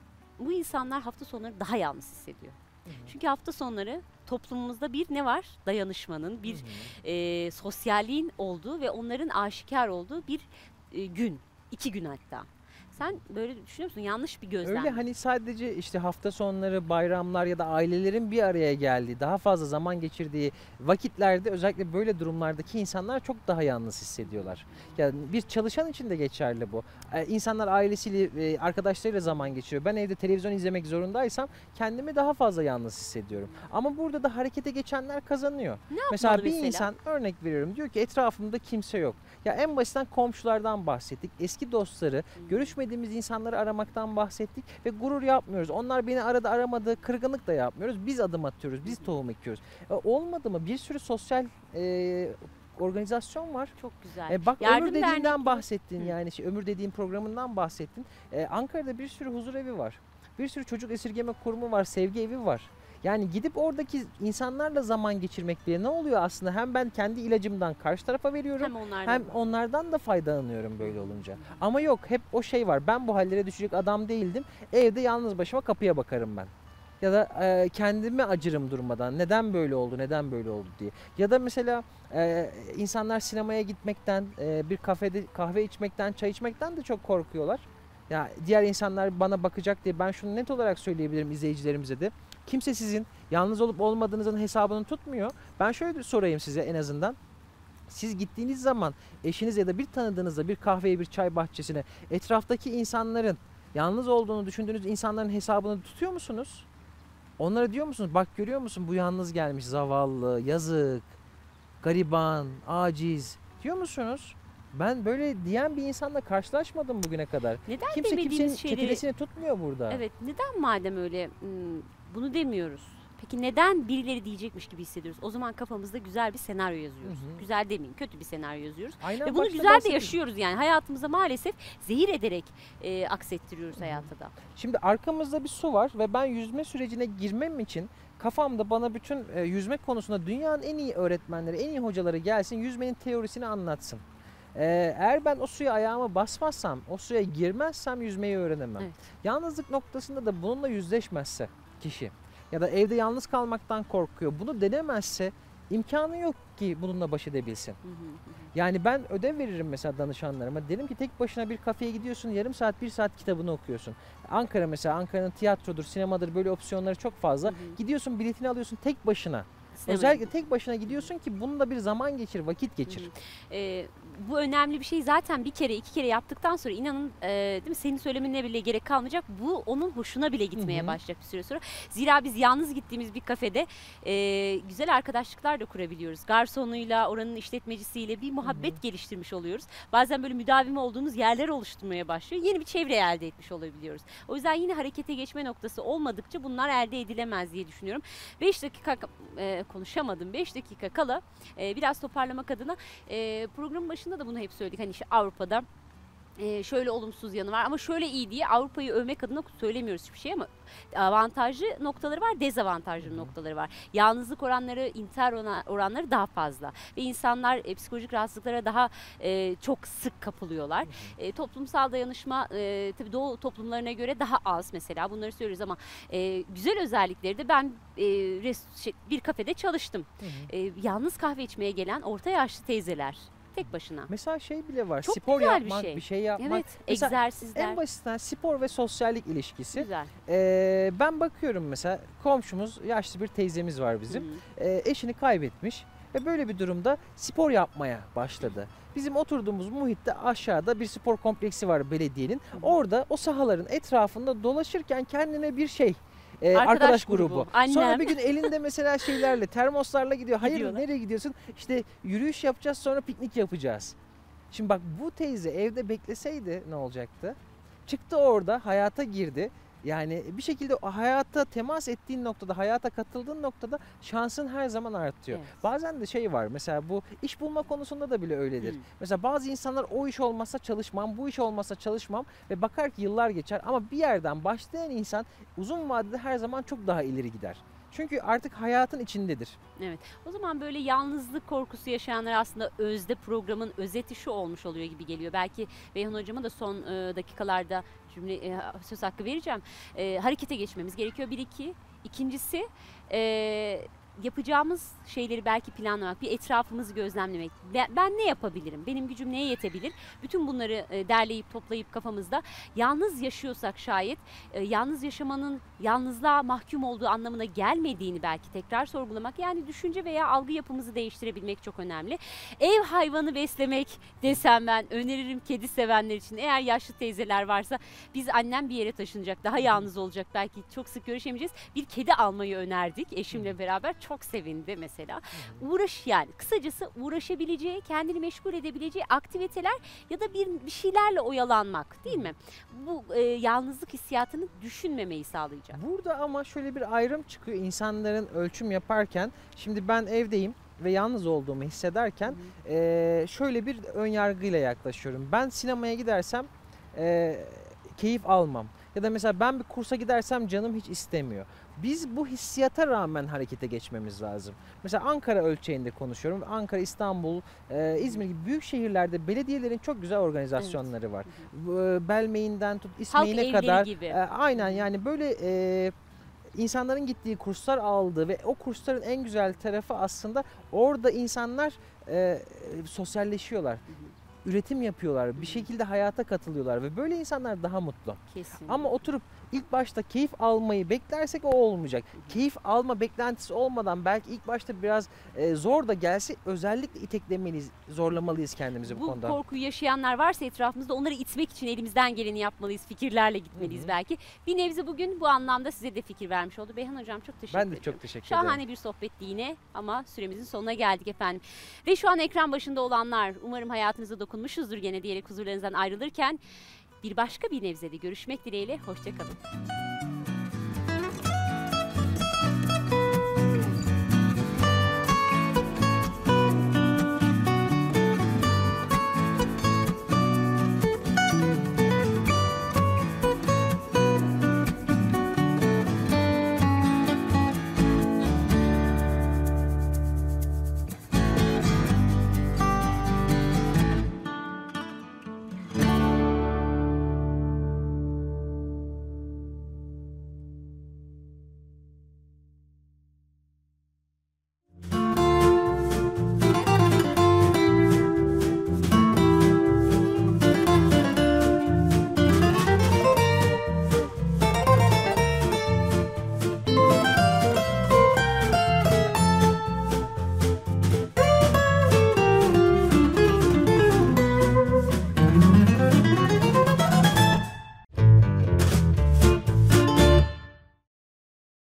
bu insanlar hafta sonları daha yalnız hissediyor.
Hı hı,
Çünkü hafta sonları toplumumuzda bir ne var? Dayanışmanın, bir
hı hı.
e, sosyalliğin olduğu ve onların aşikar olduğu bir e, gün. iki gün hatta. Sen böyle düşünüyor musun? Yanlış bir gözlem.
Öyle
mi?
hani sadece işte hafta sonları, bayramlar ya da ailelerin bir araya geldiği, daha fazla zaman geçirdiği vakitlerde özellikle böyle durumlardaki insanlar çok daha yalnız hissediyorlar. Yani bir çalışan için de geçerli bu. Ee, insanlar ailesiyle, e, arkadaşlarıyla zaman geçiriyor. Ben evde televizyon izlemek zorundaysam kendimi daha fazla yalnız hissediyorum. Ama burada da harekete geçenler kazanıyor.
Ne
Mesela
yapmalı
bir
mesela?
insan, örnek veriyorum, diyor ki etrafımda kimse yok. Ya en basitten komşulardan bahsettik. Eski dostları, görüşmediğimiz insanları aramaktan bahsettik ve gurur yapmıyoruz. Onlar beni aradı aramadı, kırgınlık da yapmıyoruz. Biz adım atıyoruz, biz tohum ekiyoruz. E, olmadı mı? Bir sürü sosyal e, organizasyon var.
Çok güzel.
E, bak
Yardım
Ömür dediğinden
dernekleri-
bahsettin,
Hı.
yani şey, Ömür dediğin programından bahsettin. E, Ankara'da bir sürü huzurevi var. Bir sürü çocuk esirgeme kurumu var, sevgi evi var. Yani gidip oradaki insanlarla zaman geçirmek bile ne oluyor aslında? Hem ben kendi ilacımdan karşı tarafa veriyorum,
Hem onlardan.
hem onlardan da faydalanıyorum böyle olunca. Ama yok, hep o şey var. Ben bu hallere düşecek adam değildim. Evde yalnız başıma kapıya bakarım ben. Ya da e, kendime acırım durmadan. Neden böyle oldu, neden böyle oldu diye. Ya da mesela e, insanlar sinemaya gitmekten, e, bir kafede kahve içmekten, çay içmekten de çok korkuyorlar. Ya diğer insanlar bana bakacak diye ben şunu net olarak söyleyebilirim izleyicilerimize de. Kimse sizin yalnız olup olmadığınızın hesabını tutmuyor. Ben şöyle sorayım size en azından. Siz gittiğiniz zaman eşiniz ya da bir tanıdığınızla bir kahveye, bir çay bahçesine etraftaki insanların yalnız olduğunu düşündüğünüz insanların hesabını tutuyor musunuz? Onlara diyor musunuz? Bak görüyor musun bu yalnız gelmiş, zavallı, yazık, gariban, aciz diyor musunuz? Ben böyle diyen bir insanla karşılaşmadım bugüne kadar.
Neden
Kimse kimsenin
demediğimiz şeyleri...
çetelesini tutmuyor burada.
Evet, neden madem öyle hmm, bunu demiyoruz? Peki neden birileri diyecekmiş gibi hissediyoruz? O zaman kafamızda güzel bir senaryo yazıyoruz.
Hı hı.
Güzel demeyeyim, kötü bir senaryo yazıyoruz.
Aynen,
Ve bunu
başta
güzel de
bahsettim.
yaşıyoruz yani. Hayatımıza maalesef zehir ederek e, aksettiriyoruz
Hı hı.
hayata da.
Şimdi arkamızda bir su var ve ben yüzme sürecine girmem için kafamda bana bütün e, yüzme konusunda dünyanın en iyi öğretmenleri, en iyi hocaları gelsin, yüzmenin teorisini anlatsın. E, eğer ben o suya ayağımı basmazsam, o suya girmezsem yüzmeyi öğrenemem.
Evet.
Yalnızlık noktasında da bununla yüzleşmezse kişi ya da evde yalnız kalmaktan korkuyor, bunu denemezse imkanı yok ki bununla baş edebilsin.
Hı hı hı.
Yani ben ödev veririm mesela danışanlarıma. Derim ki tek başına bir kafeye gidiyorsun, yarım saat, bir saat kitabını okuyorsun. Ankara mesela, Ankara'nın tiyatrodur, sinemadır, böyle opsiyonları çok fazla.
Hı hı.
Gidiyorsun, biletini alıyorsun tek başına.
Sinemaya
Özellikle
gidiyor.
tek başına gidiyorsun ki bununla bir zaman geçir, vakit geçir.
Hı hı. Ee, bu önemli bir şey. Zaten bir kere iki kere yaptıktan sonra inanın e, değil mi, senin söylemene bile gerek kalmayacak. Bu onun hoşuna bile gitmeye
Hı hı.
başlayacak bir süre sonra. Zira biz yalnız gittiğimiz bir kafede e, güzel arkadaşlıklar da kurabiliyoruz. Garsonuyla, oranın işletmecisiyle bir muhabbet geliştirmiş oluyoruz. Bazen böyle müdavimi olduğumuz yerler oluşturmaya başlıyor. Yeni bir çevre elde etmiş olabiliyoruz. O yüzden yine harekete geçme noktası olmadıkça bunlar elde edilemez diye düşünüyorum. beş dakika e, konuşamadım. beş dakika kala e, biraz toparlamak adına e, programın başında da bunu hep söyledik. Hani işte Avrupa'da e, şöyle olumsuz yanı var ama şöyle iyi diye Avrupa'yı övmek adına söylemiyoruz hiçbir şey ama avantajlı noktaları var, dezavantajlı noktaları var. Yalnızlık oranları, intihar oranları daha fazla ve insanlar e, psikolojik rahatsızlıklara daha e, çok sık kapılıyorlar. E, toplumsal dayanışma e, tabii doğu toplumlarına göre daha az mesela, bunları söylüyoruz ama e, güzel özellikleri de ben e, rest, şey, bir kafede çalıştım.
Hı hı.
E, yalnız kahve içmeye gelen orta yaşlı teyzeler tek başına.
Mesela şey bile var,
Çok
spor
güzel bir
yapmak,
şey.
bir şey yapmak.
Evet,
Mesela
egzersizler.
en basitinden spor ve sosyallik ilişkisi.
Güzel.
Ee, ben bakıyorum mesela komşumuz, yaşlı bir teyzemiz var bizim.
Hı hı.
Ee, eşini kaybetmiş ve böyle bir durumda spor yapmaya başladı. Bizim oturduğumuz muhitte aşağıda bir spor kompleksi var belediyenin.
Hı hı.
Orada o sahaların etrafında dolaşırken kendine bir şey, e,
Arkadaş
arkadaş,
grubu,
grubu.
annem.
Sonra bir gün elinde mesela şeylerle, termoslarla gidiyor. Hayır,
Gidiyorlar.
nereye gidiyorsun? İşte yürüyüş yapacağız, sonra piknik yapacağız. Şimdi bak, bu teyze evde bekleseydi ne olacaktı? Çıktı, orada hayata girdi. Yani bir şekilde o hayata temas ettiğin noktada, hayata katıldığın noktada şansın her zaman artıyor.
Evet.
Bazen de şey var mesela, bu iş bulma konusunda da bile öyledir.
Hı.
Mesela bazı insanlar o iş olmazsa çalışmam, bu iş olmazsa çalışmam ve bakar ki yıllar geçer ama bir yerden başlayan insan uzun vadede her zaman çok daha ileri gider. Çünkü artık hayatın içindedir.
Evet. O zaman böyle yalnızlık korkusu yaşayanlar aslında özde programın özeti şu olmuş oluyor gibi geliyor. Belki Beyhan Hocam'a da son e, dakikalarda cümle e, söz hakkı vereceğim. E, harekete geçmemiz gerekiyor. Bir iki. İkincisi e, yapacağımız şeyleri belki planlamak, bir etrafımızı gözlemlemek. Ben, ben ne yapabilirim? Benim gücüm neye yetebilir? Bütün bunları e, derleyip toplayıp kafamızda yalnız yaşıyorsak şayet e, yalnız yaşamanın yalnızlığa mahkum olduğu anlamına gelmediğini belki tekrar sorgulamak, yani düşünce veya algı yapımızı değiştirebilmek çok önemli. Ev hayvanı beslemek desem ben öneririm kedi sevenler için. Eğer yaşlı teyzeler varsa, biz annem bir yere taşınacak, daha yalnız olacak, belki çok sık görüşemeyeceğiz. Bir kedi almayı önerdik eşimle beraber. Çok sevindi mesela. Uğraş, yani kısacası uğraşabileceği, kendini meşgul edebileceği aktiviteler ya da bir, bir şeylerle oyalanmak, değil mi? Bu e, yalnızlık hissiyatını düşünmemeyi sağlayacak.
Burada ama şöyle bir ayrım çıkıyor insanların ölçüm yaparken. Şimdi ben evdeyim ve yalnız olduğumu hissederken eee, şöyle bir ön yargıyla yaklaşıyorum. Ben sinemaya gidersem eee, keyif almam. Ya da mesela ben bir kursa gidersem canım hiç istemiyor. Biz bu hissiyata rağmen harekete geçmemiz lazım. Mesela Ankara ölçeğinde konuşuyorum. Ankara, İstanbul, eee, İzmir gibi büyük şehirlerde belediyelerin çok güzel organizasyonları var. Bu, Belmeğinden tut İsmeğine
evleri
kadar.
gibi.
E, aynen, yani böyle e, insanların gittiği kurslar aldığı ve o kursların en güzel tarafı aslında orada insanlar e, sosyalleşiyorlar. üretim yapıyorlar. Bir şekilde hayata katılıyorlar ve böyle insanlar daha mutlu.
Kesinlikle.
Ama oturup ilk başta keyif almayı beklersek o olmayacak. Keyif alma beklentisi olmadan belki ilk başta biraz e, zor da gelse özellikle iteklemeliyiz, zorlamalıyız kendimizi bu,
Bu
konuda.
korkuyu yaşayanlar varsa etrafımızda onları itmek için elimizden geleni yapmalıyız. Fikirlerle gitmeliyiz
Hı hı.
belki. Bir nebze bugün bu anlamda size de fikir vermiş oldu. Beyhan Hocam çok teşekkür
Ben
ederim.
de çok teşekkür ederim.
Şahane bir sohbetti yine ama süremizin sonuna geldik efendim. Ve şu an ekran başında olanlar umarım hayatınıza dokunmuşuzdur gene diyerek huzurlarınızdan ayrılırken bir başka bir nebzede görüşmek dileğiyle. Hoşça kalın.